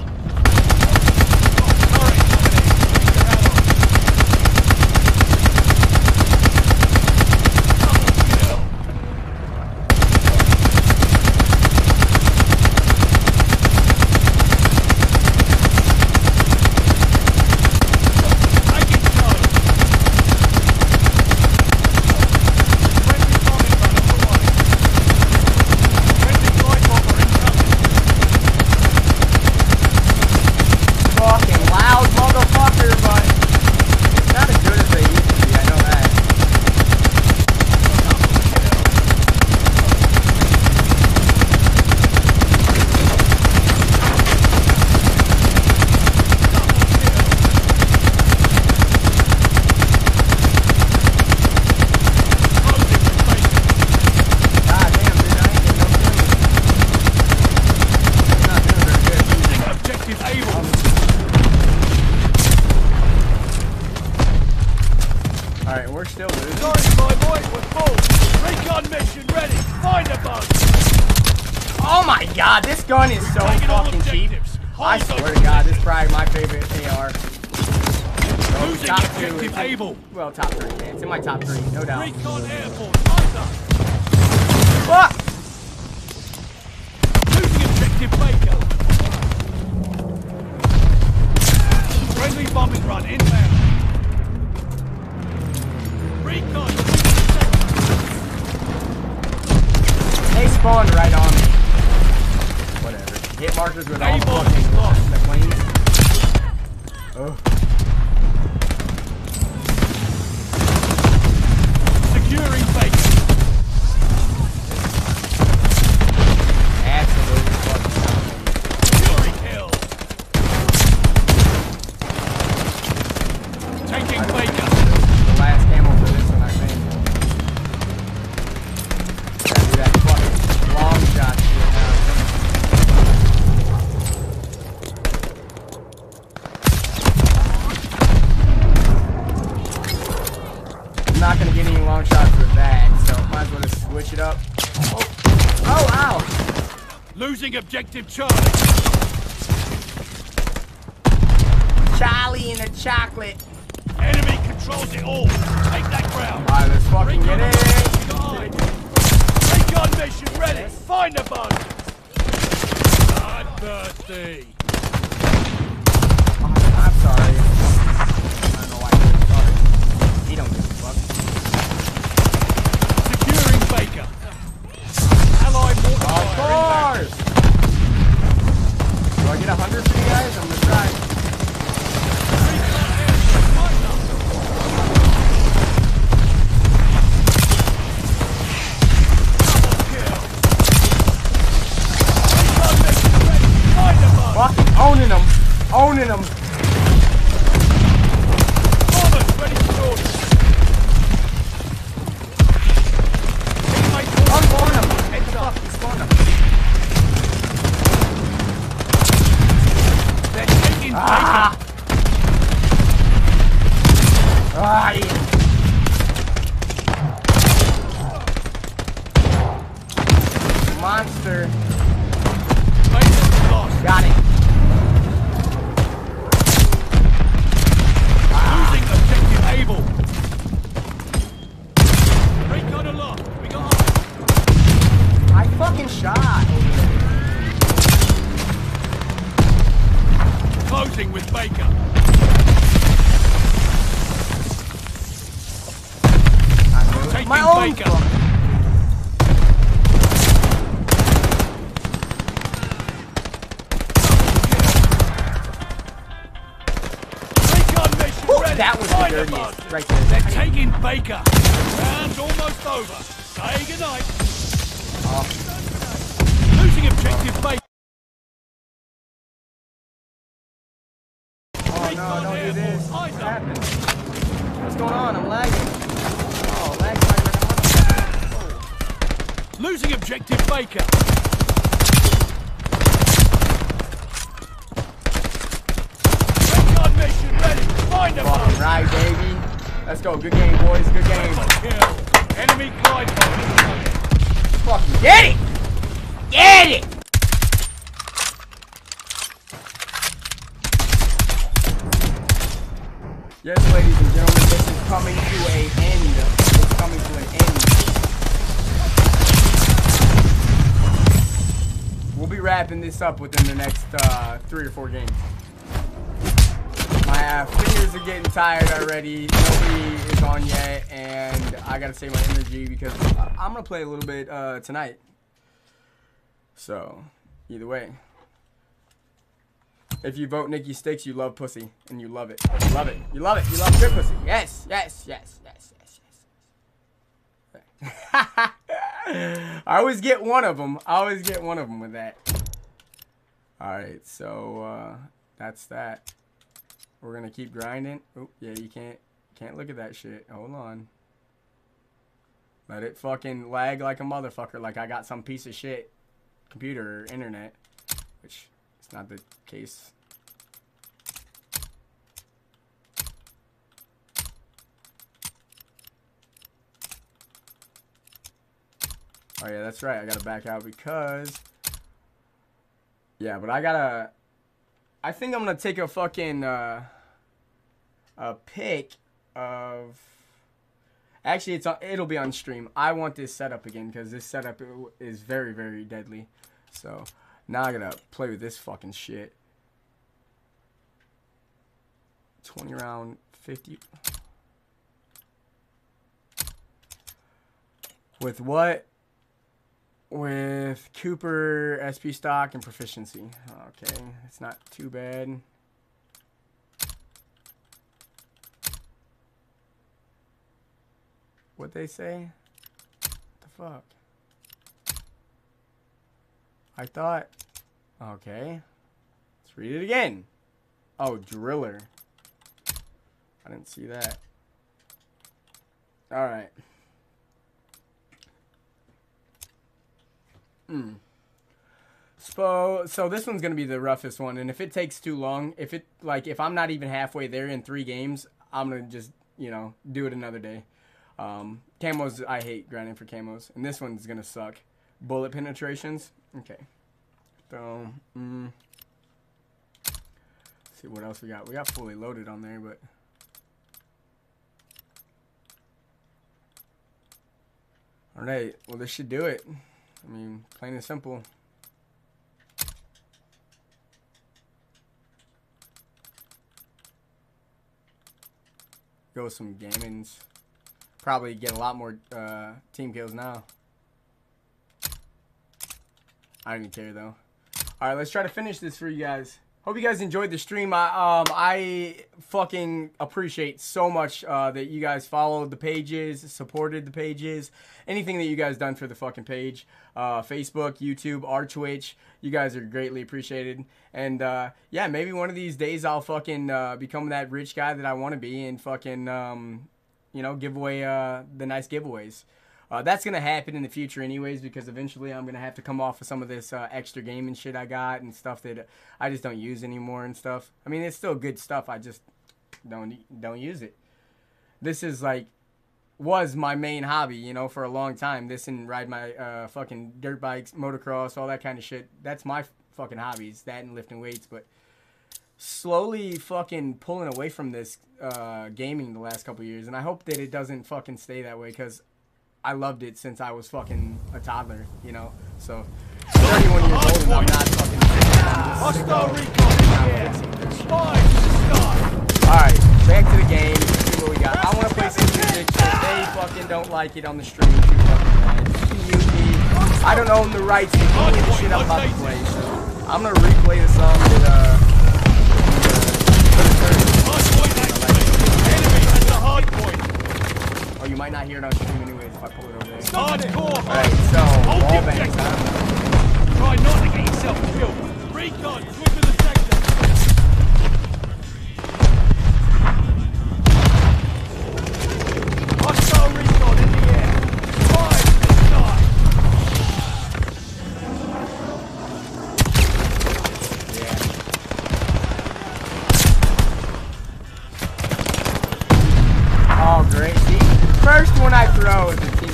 S2: my god, this gun is so
S4: Taking all
S2: fucking cheap.
S4: objectives.
S2: I
S4: Hold
S2: swear
S4: those
S2: to god, this is
S4: objectives.
S2: probably my favorite AR.
S4: Losing
S2: Top 2.
S4: objective Able.
S2: Well, top 3. Yeah, it's in my top 3, no doubt.
S4: Recon Air Force. Eyes up.
S2: Fuck!
S4: Losing objective Baker. Friendly bombing run inbound. Recon.
S2: They spawned right on me. Whatever. Hit markers with all the
S4: Able
S2: fucking
S4: is lost.
S2: the planes. Oh.
S4: Securing Baker.
S2: Absolutely fucking
S4: Fury kill. Taking Baker.
S2: the last camo for this one, I think. Gotta do that fucking long shot shit now. I'm not gonna get any long shots with that, so might as well just switch it up. Oh, oh, ow!
S4: Losing objective Charlie.
S2: Charlie and the chocolate.
S4: Enemy controls it all. Take that ground.
S2: Alright, let's fucking get it.
S4: Recon mission ready. Find the bug. Bloodthirsty.
S2: I'm sorry. I don't know why he's sorry. He don't give a fuck.
S4: Securing Baker. Allied
S2: Of
S4: mortar
S2: course! Do I get 100 for you guys? I'm gonna try. Fucking owning them. Owning them. Unborn them. Hey, the fuck, he spawned them. Ah! Ah, yeah. Monster. Got it.
S4: Losing objective Able. Recon aloft. We got eyes.
S2: I fucking shot.
S4: Closing with Baker. Taking
S2: My own
S4: Baker.
S2: fuck.
S4: Recon mission ready.
S2: That was the
S4: Find the
S2: dirtiest
S4: bug.
S2: right there.
S4: They're taking Baker. Round's almost over. Say goodnight. Losing objective Baker.
S2: Oh no, don't do this. What's happening? What's going on? I'm lagging. Oh, lag like
S4: Losing objective Baker. Recon mission ready. Find the
S2: fucking
S4: bug.
S2: right, baby. Let's go. Good game, boys. Good game.
S4: Kill. Enemy glide bomb.
S2: Fucking get it! Get it! Yes, ladies and gentlemen, this is coming to an end. It's coming to an end. We'll be wrapping this up within the next 3 or 4 games. My fingers are getting tired already. Nobody is on yet, and I gotta save my energy because I'm gonna play a little bit tonight. So, either way. If you vote Nikki Sticks, you love pussy, and you love it. You love it. You love it. You love good pussy. Yes, yes, yes, yes, yes, yes. I always get one of them. I always get one of them with that. All right, so that's that. We're gonna keep grinding. Oh, yeah, you can't look at that shit. Hold on. Let it fucking lag like a motherfucker, like I got some piece of shit computer or internet, which is not the case. Oh yeah, that's right. I gotta back out because Yeah, but I think I'm gonna take a fucking a pic of. Actually, it'll be on stream. I want this setup again because this setup is very, very deadly. So now I gotta play with this fucking shit. 20 round 50. With what? With Cooper, SP stock, and proficiency. Okay, it's not too bad. What'd they say? What the fuck? I thought... Okay. Let's read it again. Oh, driller. I didn't see that. Alright. So this one's gonna be the roughest one, and if it takes too long, if I'm not even halfway there in 3 games, I'm gonna just, you know, do it another day. Camos, I hate grinding for camos, and this one's gonna suck. Bullet penetrations. Okay. So, let's see what else we got. We got fully loaded on there, but all right. Well, this should do it. I mean, plain and simple. Go with some gamins. Probably get a lot more team kills now. I don't even care though. All right, let's try to finish this for you guys. Hope you guys enjoyed the stream. I fucking appreciate so much that you guys followed the pages, supported the pages, anything that you guys done for the fucking page. Facebook, YouTube, our Twitch. You guys are greatly appreciated. And yeah, maybe one of these days I'll fucking become that rich guy that I want to be and fucking, you know, give away the nice giveaways. That's going to happen in the future anyways, because eventually I'm going to have to come off of some of this extra gaming shit I got and stuff that I just don't use anymore and stuff. I mean, it's still good stuff. I just don't use it. This is like, was my main hobby, you know, for a long time. This and ride my fucking dirt bikes, motocross, all that kind of shit. That's my fucking hobbies, that and lifting weights. But slowly fucking pulling away from this gaming the last couple years. And I hope that it doesn't fucking stay that way, because I loved it since I was fucking a toddler, you know. So 31 years old and I'm not fucking. Alright, back to the game. Let's see what we got. I want to play some music. If they fucking don't like it on the stream, too fucking bad. You can mute me. I don't own the rights to any of the shit I'm about to play, so I'm gonna replay the song that oh, you might not hear it on stream anyways if I pull it over there. Alright, so wall bangs, huh?
S4: Try not to get yourself killed. Recon, switch to the sector. Hostile recon in the air. Fire to the sky.
S2: Yeah. Oh, great. See? First one I throw is a team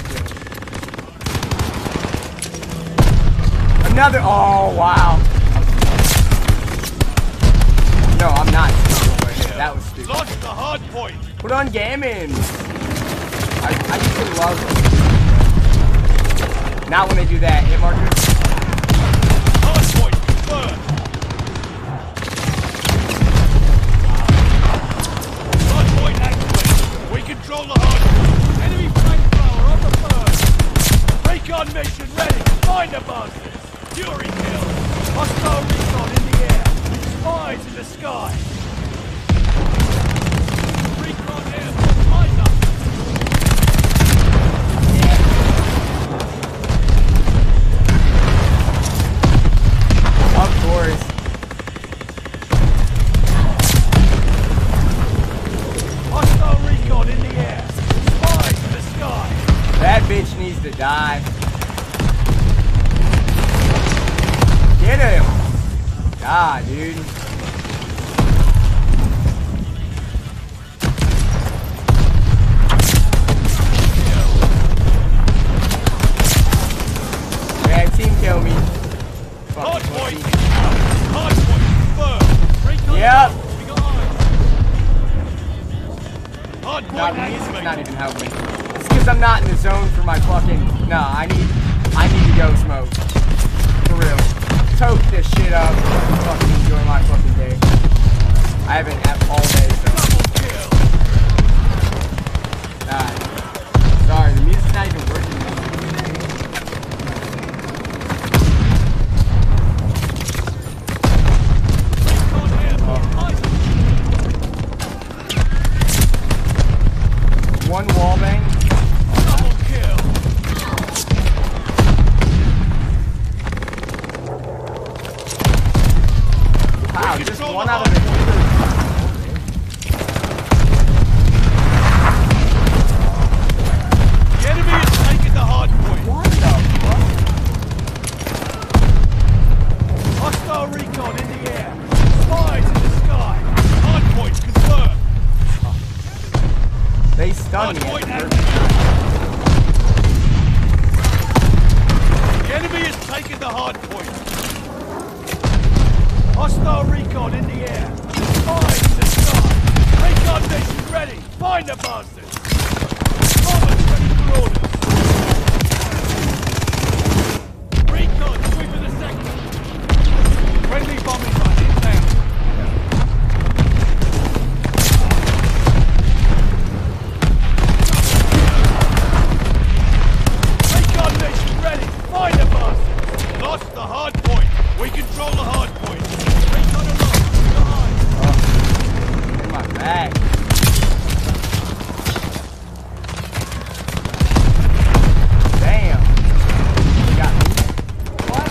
S2: kill. Another. Oh, wow. No, I'm not. That was stupid.
S4: Lost the hard point.
S2: Put on Gammon. I used to love it. Not when they do that. Hit marker.
S4: Hard point confirmed. Hard point activated. We control the hard point. Enemy flamethrower on the first. Recon mission ready. Find the bastards. Fury kill. Hostile recon in the air. Spies in the sky. Recon air. Find them.
S2: Of course.
S4: Hostile recon in the air. Spies in the sky.
S2: That bitch needs to die. Get him! God, dude. Yeah, team kill me.
S4: Hard
S2: Fucking
S4: point.
S2: pussy.
S4: Hardpoint confirmed. Recon
S2: Yep.
S4: we got eyes. Hardpoint
S2: Nah, the music's
S4: activated.
S2: not even helping. It's because I'm not in the zone for my fucking. Nah, I need to go smoke. For real. Tote this shit up. And fucking enjoy my fucking day. I haven't had all day, so.
S4: Double kill.
S2: Nah. Sorry, the music's not even working.
S4: Recon airborne. Eyes.
S2: One wall bang.
S4: Double kill.
S2: Wow,
S4: We
S2: just
S4: control
S2: one
S4: the
S2: out of the
S4: The enemy has taken the hardpoint.
S2: What the fuck?
S4: Hostile recon in the air. Spies in the sky. Hardpoint confirmed.
S2: They stunned me.
S4: Hardpoint
S2: at the
S4: activated. The enemy has taken the hardpoint. Hostile recon in the air. Spies in the sky. Recon mission ready. Find the bastards. Bombers ready for orders. Recon sweep in the sector. Friendly bombing run inbound. Recon mission ready. Find the bastards. Lost the hard point. We control the hard point. Recon alone. Behind.
S2: in my bag. Damn. You got me. What?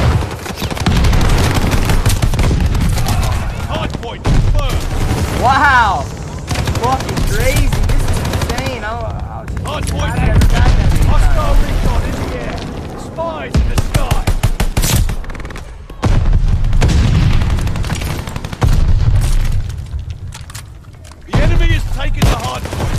S4: Hard point confirmed.
S2: Wow. Fucking crazy. This is insane. I'll just
S4: Hard point
S2: I never got that many times.
S4: Hostile recon in the air. Spies in the sky. The enemy has taken the hard point.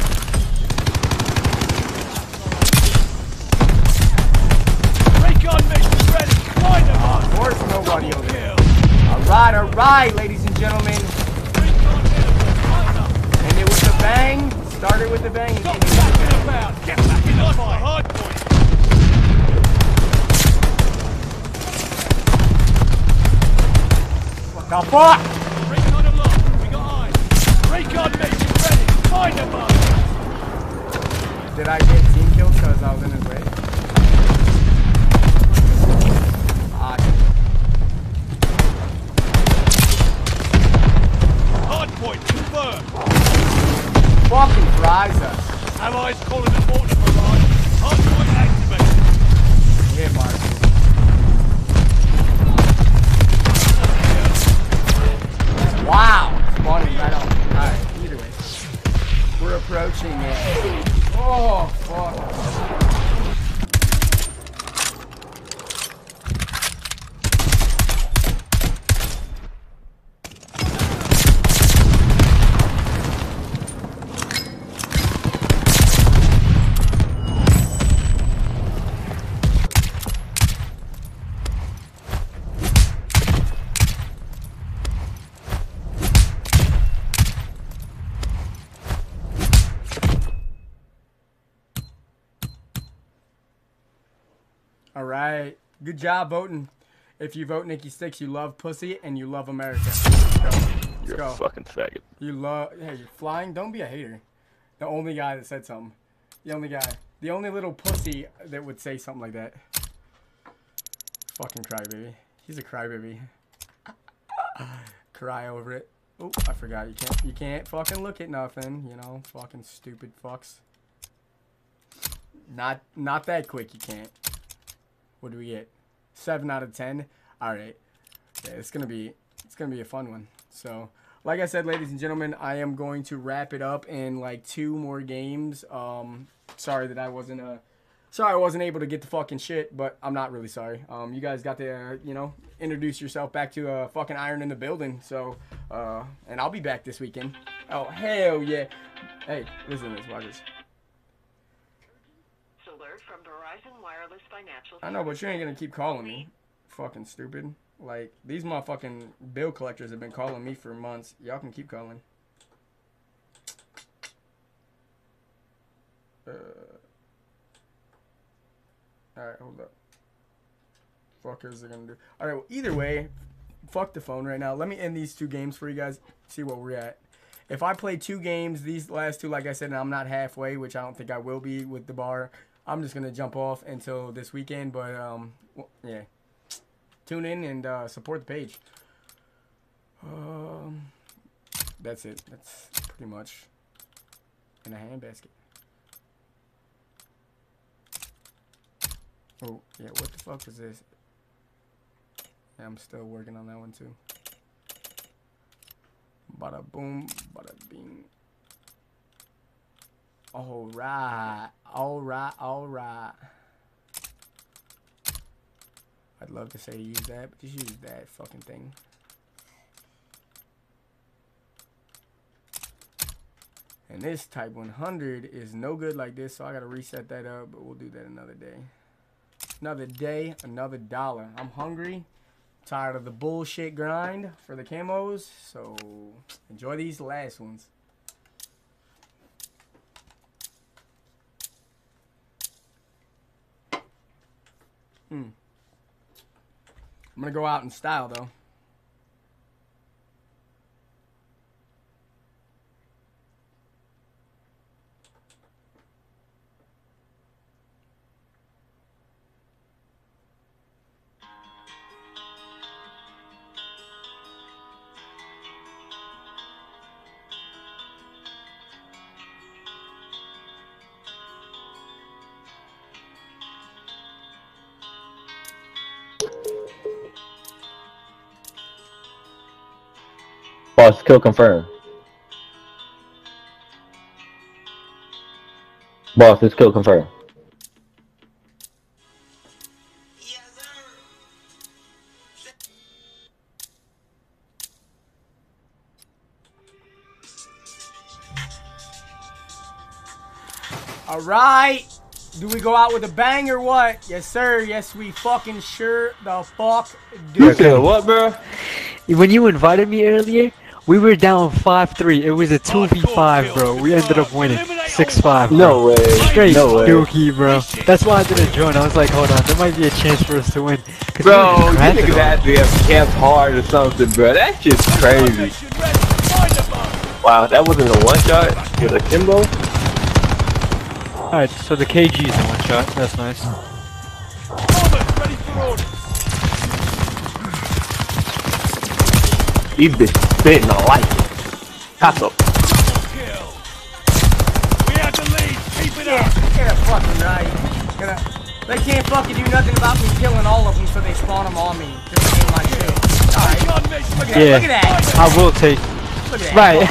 S4: Recon mission ready. Find them
S2: Of
S4: on.
S2: course nobody over there.
S4: Kill.
S2: All right, ladies and gentlemen.
S4: Recon airborne. Line up.
S2: And it was a bang. Started with a bang.
S4: Stop backing about. Get back in the fight. Hard point.
S2: What the fuck?
S4: Recon aloft. We got eyes. Recon mission ready. Find them on.
S2: Did I get team killed because I was in his way?
S4: Hard point confirmed.
S2: Fucking fries us.
S4: Allies calling the mortar barrage. Hard point activated.
S2: Yeah, Mark. Wow. Spawning right on. Alright, either way. We're approaching it. Oh, fuck. All right. Good job voting. If you vote Nikki Sticks, you love pussy and you love America. Let's go.
S9: You're
S2: Let's
S9: a
S2: go.
S9: fucking faggot.
S2: You love. Hey, you're flying. Don't be a hater. The only guy that said something. The only guy. The only little pussy that would say something like that. Fucking crybaby. He's a crybaby. Cry over it. Oh, I forgot. You can't fucking look at nothing. You know, fucking stupid fucks. Not that quick. You can't. What do we get? 7 out of 10. All right. Yeah, it's gonna be a fun one. So, like I said, ladies and gentlemen, I am going to wrap it up in like 2 more games. Sorry that I wasn't able to get the fucking shit, but I'm not really sorry. You guys got to introduce yourself back to fucking Iron in the building. So, and I'll be back this weekend. Oh hell yeah! Hey, listen to this. Watch this.
S10: Alert from Verizon Wireless Financial.
S2: I know, but you ain't gonna keep calling me. Fucking stupid. Like, these motherfucking bill collectors have been calling me for months. Y'all can keep calling. Alright, hold up. Fuckers are gonna do. Alright, well, either way, fuck the phone right now. Let me end these 2 games for you guys. See what we're at. If I play 2 games, these last 2, like I said, and I'm not halfway, which I don't think I will be with the bar, I'm just gonna jump off until this weekend. But yeah, tune in and support the page. That's it. That's pretty much in a handbasket. Oh yeah, what the fuck is this? Yeah, I'm still working on that one too. Bada boom, bada bing. Alright, alright, alright. I'd love to say use that, but just use that fucking thing. And this Type 100 is no good like this, so I gotta reset that up, but we'll do that another day. Another day, another dollar. I'm hungry. Tired of the bullshit grind for the camos, so enjoy these last ones. I'm gonna go out in style though.
S8: Boss, kill confirmed. Boss, it's kill confirmed.
S2: Alright. Do we go out with a bang or what? Yes, sir. Yes, we fucking sure the fuck do.
S8: You said what, bro?
S9: When you invited me earlier, we were down 5-3. It was a 2v5, bro. We ended up winning 6-5.
S8: No way.
S9: Straight
S8: no way.
S9: dookie, bro. That's why I didn't join. I was like, hold on, there might be a chance for us to win.
S8: Bro, you niggas had to have camped hard or something, bro. That's just crazy. Wow, that wasn't a one shot with a Kimbo?
S9: Alright, so the KG is a one shot. That's nice.
S4: Ready for orders.
S8: These bitches spitting, I like it. Pass up.
S4: Kill. We have the lead. Keep it up.
S2: Get a fucking right. They can't fucking do nothing about me killing all of them, so they spawn them on me. Just to my shit. Alright. Look at that.
S9: Yeah,
S2: Look at that.
S9: I will take.
S2: Look at that.
S9: Right.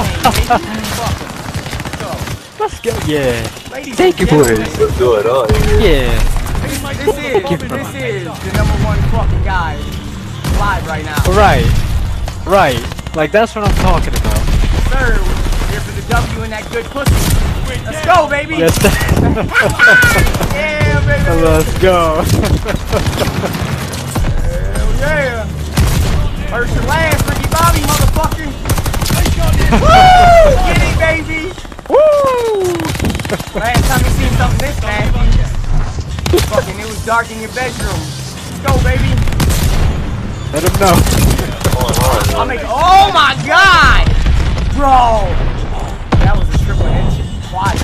S2: Fuck 'em.
S9: Let's go. Yeah.
S2: Ladies
S9: Take
S2: and
S9: it, boys.
S2: gentlemen,
S8: Let's do it all.
S9: Yeah.
S2: This is the #1 fucking guy live right now.
S9: Right. Right. Like, that's what I'm talking about.
S2: Sir, we're here for the W and that good pussy. Let's go, baby.
S9: Yes.
S2: Yeah, baby.
S9: Let's go.
S2: Hell yeah. First and last, Ricky Bobby, motherfucker. Woo! Get it, baby. Woo! Last time you seen something this nasty, fucking, it was dark in your bedroom. Let's go, baby.
S9: Let him know.
S2: I'll make. Oh my god, bro! That was a triple headshot. Quiet.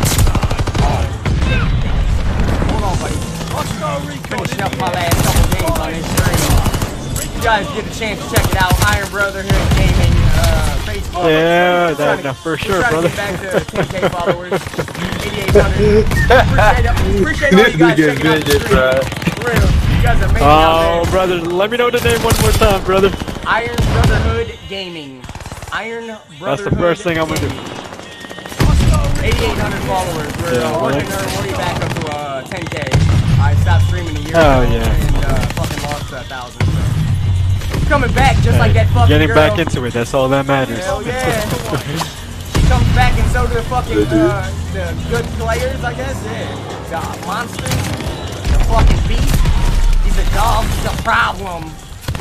S2: Hold on, buddy. Finishing up my last couple games on this stream. You guys get a chance to check it out. Iron Brotherhood Gaming, Facebook.
S9: Yeah, that for sure, brother.
S2: Get back to 10K followers. 8,800. Appreciate all you guys checking out the stream. For real. You guys are amazing out there.
S9: Oh, brother, let me know the name one more time, brother.
S2: Iron Brotherhood Gaming. Iron Brotherhood.
S9: That's the first thing I'm gonna do.
S2: 8,800 followers. We're working our way back up to 10K. I stopped streaming a year ago and fucking lost 1,000. So. Coming back just like that fucking
S9: Getting
S2: girl.
S9: back into it, that's all that matters.
S2: Hell yeah. She comes back and so do the fucking the good players, I guess. Yeah. The monsters. The fucking beast. He's a dog. He's a problem.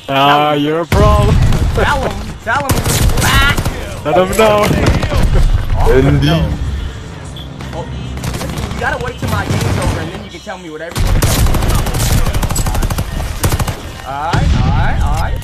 S9: Ah, you're a problem.
S2: Tell him. Ah.
S9: Let him know.
S8: Indeed.
S2: Oh, listen, you gotta wait till my game's over and then you can tell me whatever you want to tell me. Alright.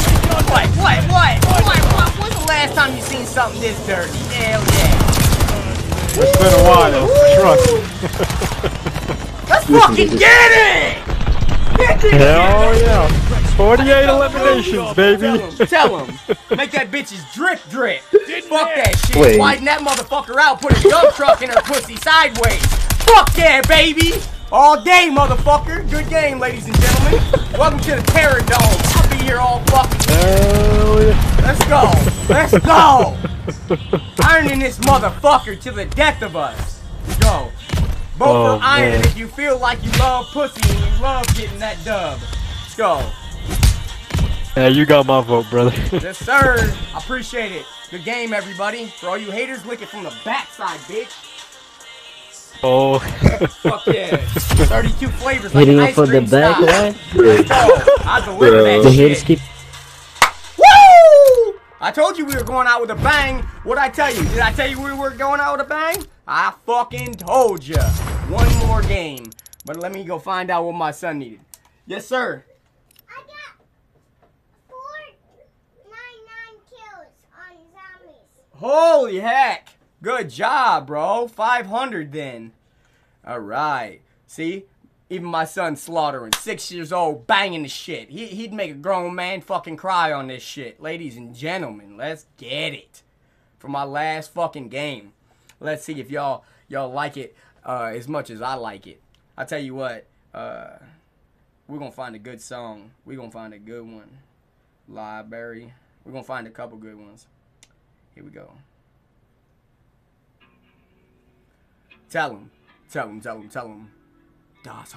S2: What? When's the last time you seen something this dirty? Hell yeah.
S9: It's been a while. Trust.
S2: Let's fucking get it!
S9: Hell yeah. 48 eliminations, baby.
S2: Tell him. Make that bitch's drip. Fuck that shit.
S8: Wait.
S2: Widen that motherfucker out. Put a dump truck in her pussy sideways. Fuck yeah, baby. All day, motherfucker. Good game, ladies and gentlemen. Welcome to the Terror Dome. I'll be here all fucking
S9: Hell yeah.
S2: Let's go. Ironing this motherfucker to the death of us. Let's go. Vote for Iron
S9: man.
S2: if you feel like you love pussy and you love getting that dub. Let's go.
S9: Yeah, you got my vote, brother.
S2: Yes, sir. I appreciate it. Good game, everybody. For all you haters, lick it from the backside, bitch.
S9: Oh.
S2: Fuck yeah. 32 flavors like
S10: Hitting
S2: ice
S10: up from the
S2: cream
S10: back,
S2: style.
S10: right?
S2: Let's go. I deliver that
S10: The
S2: shit.
S10: haters keep.
S2: Woo! I told you we were going out with a bang. What'd I tell you? Did I tell you we were going out with a bang? I fucking told ya. One more game. But let me go find out what my son needed. Yes, sir.
S3: I got 499 kills on zombies.
S2: Holy heck. Good job, bro. 500 then. Alright. See? Even my son slaughtering. 6 years old, banging the shit. He'd make a grown man fucking cry on this shit. Ladies and gentlemen, let's get it. For my last fucking game. Let's see if y'all like it as much as I like it. I tell you what, we're gonna find a good song. We're gonna find a good one. Library. We're gonna find a couple good ones. Here we go. Tell him. Das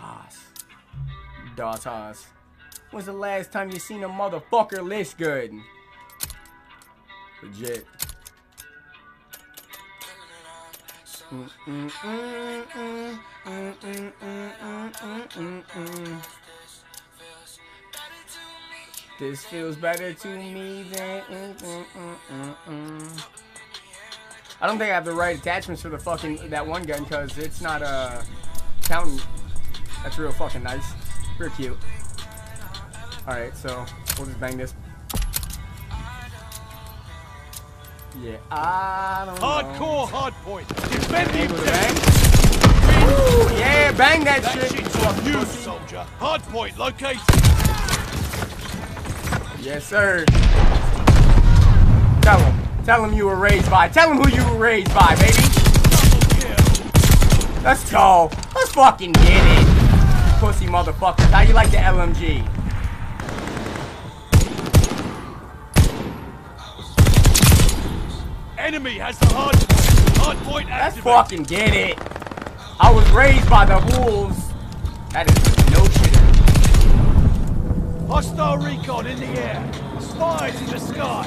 S2: Haas. When's the last time you seen a motherfucker list good? Legit. This feels better to me than. I don't think I have the right attachments for the fucking that one gun because it's not counting. That's real fucking nice. Real cute. All right, so we'll just bang this. Yeah, I don't know.
S4: Hardcore hardpoint. Defending
S2: bang. Woo, yeah, bang that shit.
S4: you, soldier. Hardpoint located.
S2: Yes, sir. Tell him you were raised by. Tell him who you were raised by, baby. Let's go. Let's fucking get it. Pussy motherfuckers. How you like the LMG?
S4: Enemy has the hardpoint activated.
S2: Let's fucking get it. I was raised by the wolves. That is no shit.
S4: Hostile recon in the air. Spies in the sky.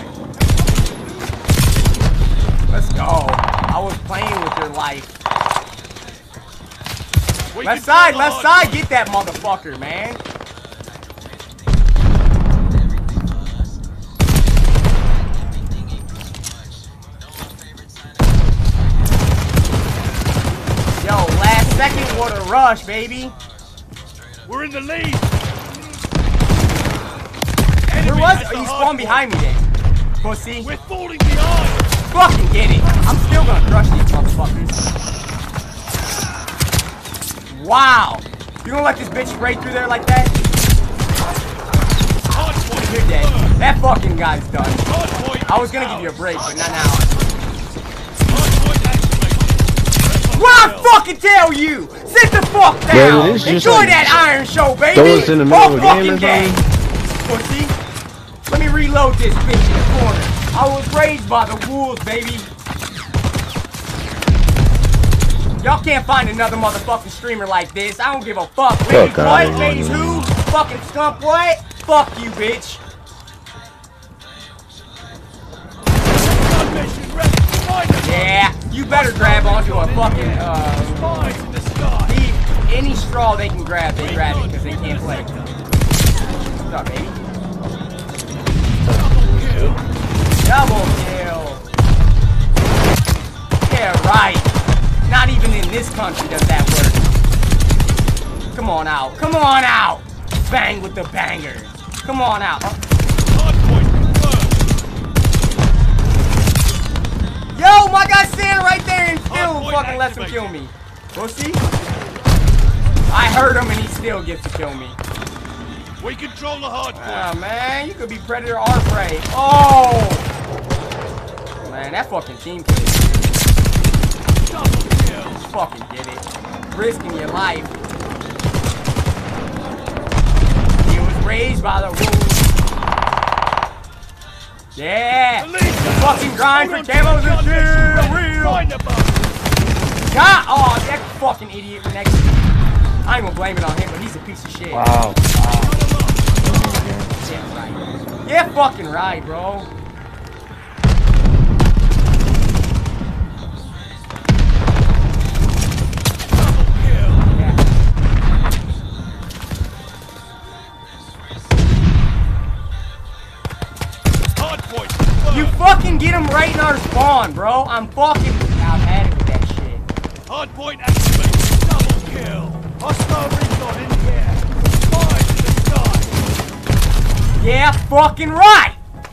S2: Let's go. I was playing with your life. Left side. Get that motherfucker, man. Yo, last second, what a rush, baby.
S4: We're in the lead.
S2: Where was he? He spawned behind me then. Pussy.
S4: We're falling behind.
S2: Fucking get it. I'm still gonna crush these motherfuckers. Wow. You gonna let this bitch spray through there like that? You're dead. That fucking guy's done. I was gonna give you a break, but not now. What I fucking tell you? Sit the fuck down. Enjoy
S8: like
S2: that Iron Show, baby.
S8: throw us in the middle
S2: All
S8: of a game or
S2: fucking day. Pussy. Let me reload this bitch in the corner. I was raised by the wolves, baby. Y'all can't find another motherfucking streamer like this. I don't give a fuck. Ladies what? Ladies who? Fucking skunk what? Fuck you, bitch. Yeah, you better grab onto a fucking, any straw they can grab, they grab it because they can't play. What's up, baby? this country does that work. Come on out. Come on out. Bang with the bangers. Come on out. Yo, my guy's standing right there and still fucking lets him kill me. Pussy. I heard him and he still gets to kill me.
S4: We control the hard point.
S2: Ah, man, you could be predator or prey. Oh! Man, that fucking team play. Just fucking get it. Risking your life. He was raised by the rules. Yeah! Fucking grind for camos and shit! Real! God! Oh, that fucking idiot next to me. I ain't gonna blame it on him, but he's a piece of shit.
S8: Wow.
S2: Yeah, right. Yeah, fucking right, bro. You fucking get him right in our spawn, bro. I'm fucking... I've had it with that shit.
S4: Hard point activated. Double kill. Hostile recon in the air. Fire in the sky.
S2: Yeah, fucking right.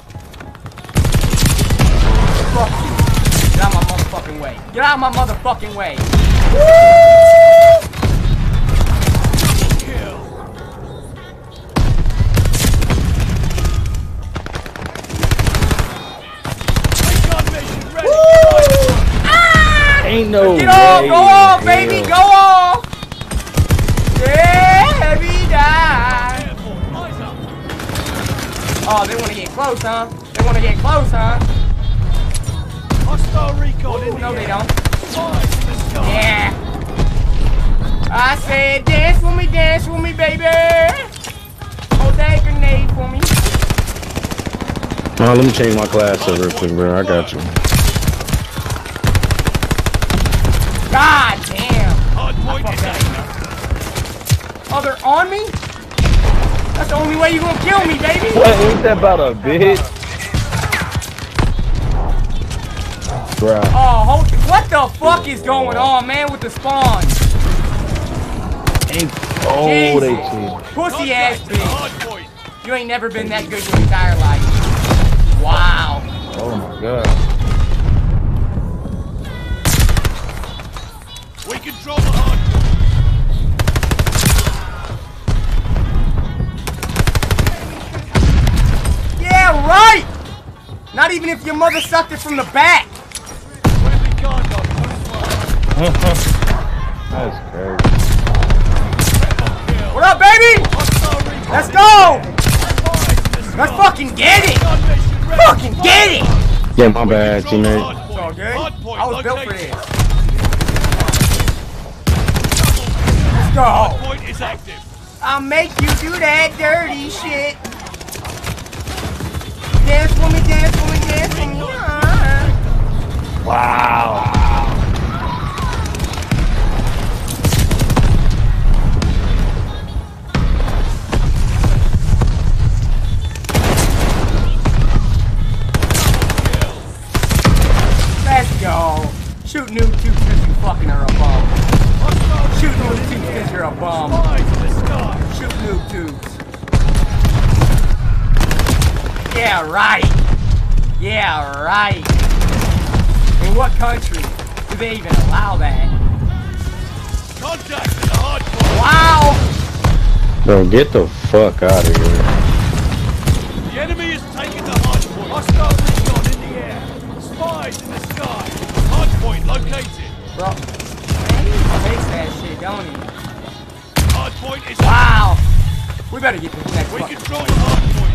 S2: Fuck you. Get out of my motherfucking way. Get out of my motherfucking way. Woo!
S8: Ain't no
S2: Get off,
S8: way
S2: go off,
S8: in
S2: baby,
S8: hell.
S2: go off! Yeah, heavy die! Oh, they want to get close, huh? They want to get close, huh?
S4: Hostile recon in the
S2: No,
S4: air.
S2: they don't.
S4: Fire in the sky.
S2: Yeah! I said, dance with me, baby! Hold that grenade for me.
S8: Oh, let me change my class up real quick, bro. I got you.
S2: God damn!
S4: Hard point is activated.
S2: Oh, they're on me? That's the only way you're gonna kill me, baby!
S8: What? Ain't that about a bitch? Bro.
S2: Oh, hold, what the fuck is going on, man, with the spawn?
S8: Oh,
S2: Jesus.
S8: they cheated.
S2: Pussy ass
S4: Contact to the hard
S2: bitch.
S4: point.
S2: You ain't never been that good your entire life. Wow.
S8: Oh my god.
S4: We control the hard point.
S2: Yeah, right! Not even if your mother sucked it from the back.
S4: Friendly cargo on its way.
S8: That's crazy.
S2: What up, baby?
S4: Hostile recon.
S2: Let's go!
S4: Fire in the sky.
S2: Let's fucking get it!
S4: Recon mission ready.
S2: Fucking get it!
S8: Yeah, my bad,
S4: Control the
S8: teammate.
S4: hard point.
S2: All good.
S4: Hard point
S2: I was built for
S4: located.
S2: this. Let's
S4: Hard
S2: go.
S4: point is active.
S2: I'll make you do that dirty shit. Dance for me, dance for me, dance for me.
S8: Wow.
S2: Let's go. Shoot noob tubes because you fucking are a bum. Shoot noob tubes because you're a bum.
S4: Fire in the sky.
S2: Shoot noob tubes. Yeah, right. Yeah, right. In what country do they even allow that?
S4: Contact to the hard point.
S2: Wow.
S8: Bro, get the fuck out of here.
S4: The enemy is taking the hard point. Hostile recon in the air. Spies in the sky. Hard point located.
S2: Bro, man, he makes that shit, don't he?
S4: Hard point is
S2: Wow. We better get this next
S4: We
S2: fucking
S4: control the hard point.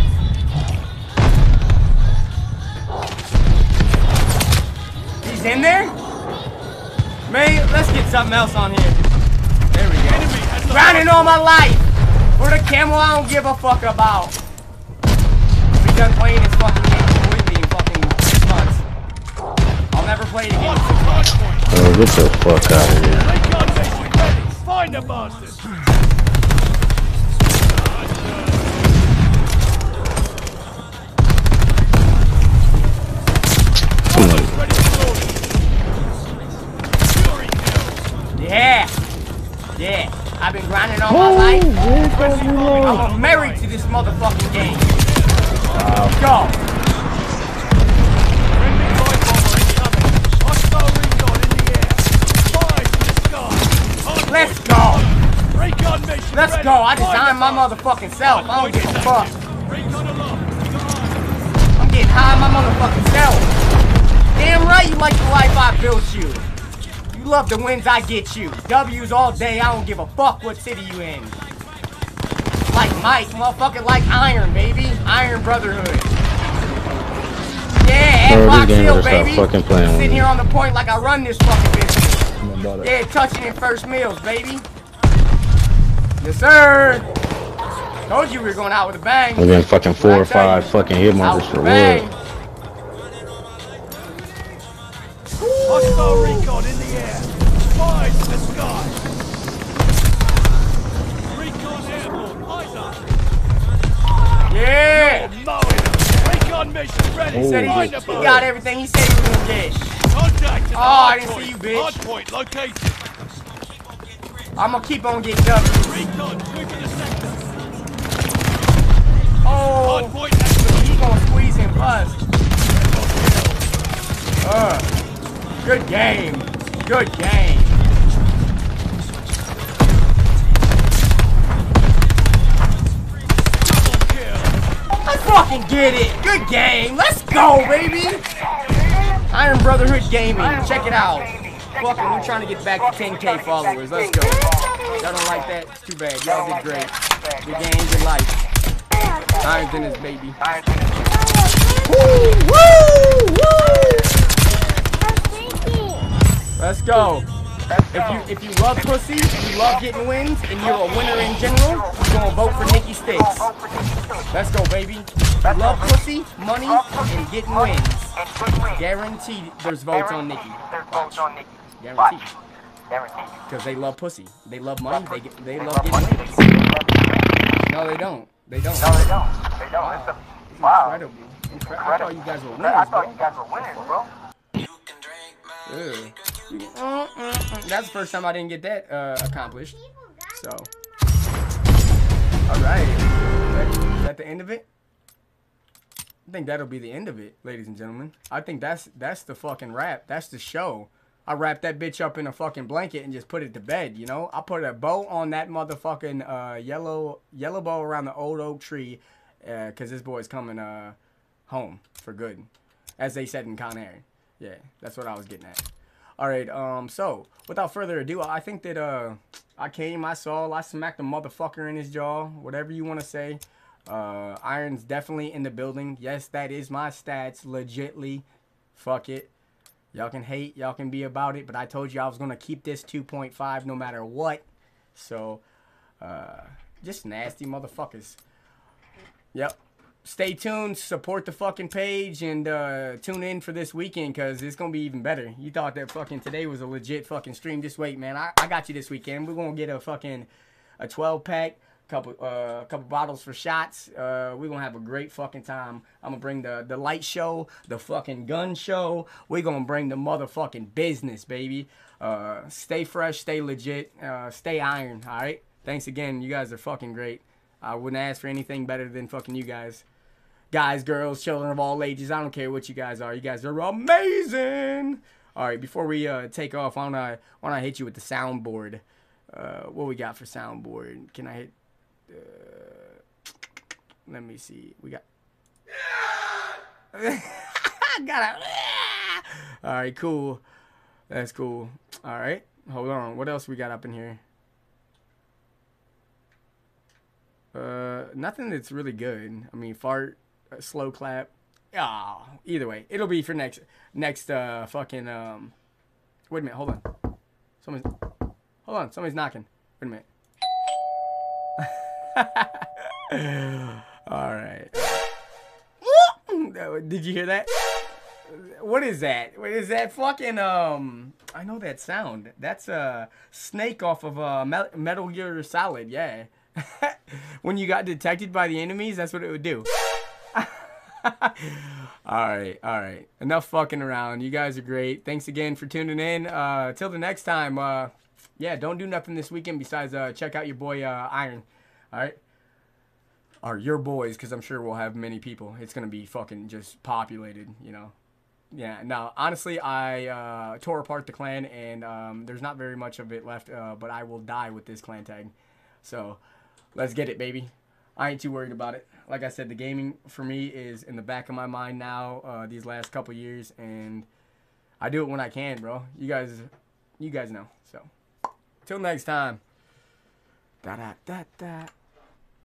S2: He's in there? Man, let's get something else on here. There we go.
S4: Enemy has the
S2: Grinding all my life for the camel I don't give a fuck about. I'll be done playing this fucking game completely in fucking 6 months. I'll never play it again.
S4: hard point.
S8: Bro, get the fuck out of here.
S4: Recon mission ready. Find the bastards.
S8: Come on.
S4: Ready for orders. Fury kills.
S2: go.
S4: Friendly light bomber incoming. Hostile recon in the air. Fires in the sky. Hard
S2: Let's
S4: point.
S2: go.
S4: Recon mission
S2: Let's
S4: ready.
S2: go. I
S4: Find
S2: designed
S4: the
S2: my
S4: bomb.
S2: motherfucking self. I don't give a fuck.
S4: Recon aloft.
S2: I'm getting high my motherfucking self. Damn right you like the life I built you. You love the wins I get you. W's all day, I don't give a fuck what city you in. Like Mike, motherfucker, like Iron, baby. Iron Brotherhood. Yeah, and Fox Hill, baby. Sitting here on the point like I run this fucking business. Yeah, touching in first meals, baby. Yes, sir. Told you we were going out with a bang.
S10: We're getting fucking 4 or 5 fucking hit markers for
S2: bang.
S10: what?
S4: Hostile recon in the air. Fires in the sky. Recon airborne. Eyes up.
S2: Yeah.
S4: You're mowing. Recon mission ready.
S2: He said
S4: Find
S2: he
S4: the bomb.
S2: got everything he said he was gonna get.
S4: Contact.
S2: Oh, I didn't see you, bitch.
S4: Hard point located.
S2: I'm gonna keep on getting W.
S4: Recon sweeping the sector.
S2: Oh,
S4: Hard point activated.
S2: he's gonna squeeze him us. Good game. Good game. Let's fucking get it. Good game. Let's go, baby. Iron Brotherhood Gaming. Check it out. Fucking, we're trying to get back to 10K followers. Let's go. Y'all don't like that? It's too bad. Y'all did great. Good game, good life. Iron's in his baby. Woo! Woo! Woo! Let's go. If you love pussy, you love getting wins, and you're a winner in general, you're gonna vote for Nikki Sticks. Let's go, baby. You love pussy, money, and getting wins. Guaranteed there's votes on Nikki. Guaranteed. Because they love pussy. They love money. They love getting wins. No, they don't. They don't. Wow. Incredible. I thought you guys were winners, bro. That's the first time I didn't get that accomplished. So, all right. Is that the end of it? I think that'll be the end of it, ladies and gentlemen. I think that's the fucking wrap. That's the show. I wrapped that bitch up in a fucking blanket and just put it to bed. You know, I put a bow on that motherfucking yellow bow around the old oak tree, cause this boy's coming home for good, as they said in Con Air. Yeah, that's what I was getting at. All right, so without further ado, I think that I came, I saw, I smacked a motherfucker in his jaw, whatever you want to say. Iron's definitely in the building. Yes, that is my stats, legitly. Fuck it. Y'all can hate, y'all can be about it, but I told you I was going to keep this 2.5 no matter what. So, just nasty motherfuckers. Yep. Stay tuned, support the fucking page, and tune in for this weekend, because it's going to be even better. You thought that fucking today was a legit fucking stream. Just wait, man. I got you this weekend. We're going to get a fucking 12-pack, couple bottles for shots. We're going to have a great fucking time. I'm going to bring the light show, the fucking gun show. We're going to bring the motherfucking business, baby. Stay fresh, stay legit, stay iron, all right? Thanks again. You guys are fucking great. I wouldn't ask for anything better than fucking you guys. Guys, girls, children of all ages, I don't care what you guys are. You guys are amazing. All right, before we take off, why don't I hit you with the soundboard? What we got for soundboard? Can I hit? Let me see. We got. Got a. All right, cool. That's cool. All right, hold on. What else we got up in here? Nothing that's really good. I mean, fart, slow clap. Ah, either way, it'll be for next fucking wait a minute, hold on. Somebody's knocking. Wait a minute. All right. Did you hear that? What is that? What is that fucking I know that sound. That's a snake off of Metal Gear Solid. Yeah. When you got detected by the enemies, that's what it would do. Alright. Enough fucking around. You guys are great. Thanks again for tuning in. Till the next time, yeah, don't do nothing this weekend besides check out your boy Iron. Alright? are your boys, because I'm sure we'll have many people. It's going to be fucking just populated, you know. Yeah, now, honestly, I tore apart the clan, and there's not very much of it left, but I will die with this clan tag. So, let's get it, baby. I ain't too worried about it. Like I said, the gaming, for me, is in the back of my mind now, these last couple years, and I do it when I can, bro. You guys know. So, till next time. Da-da-da-da.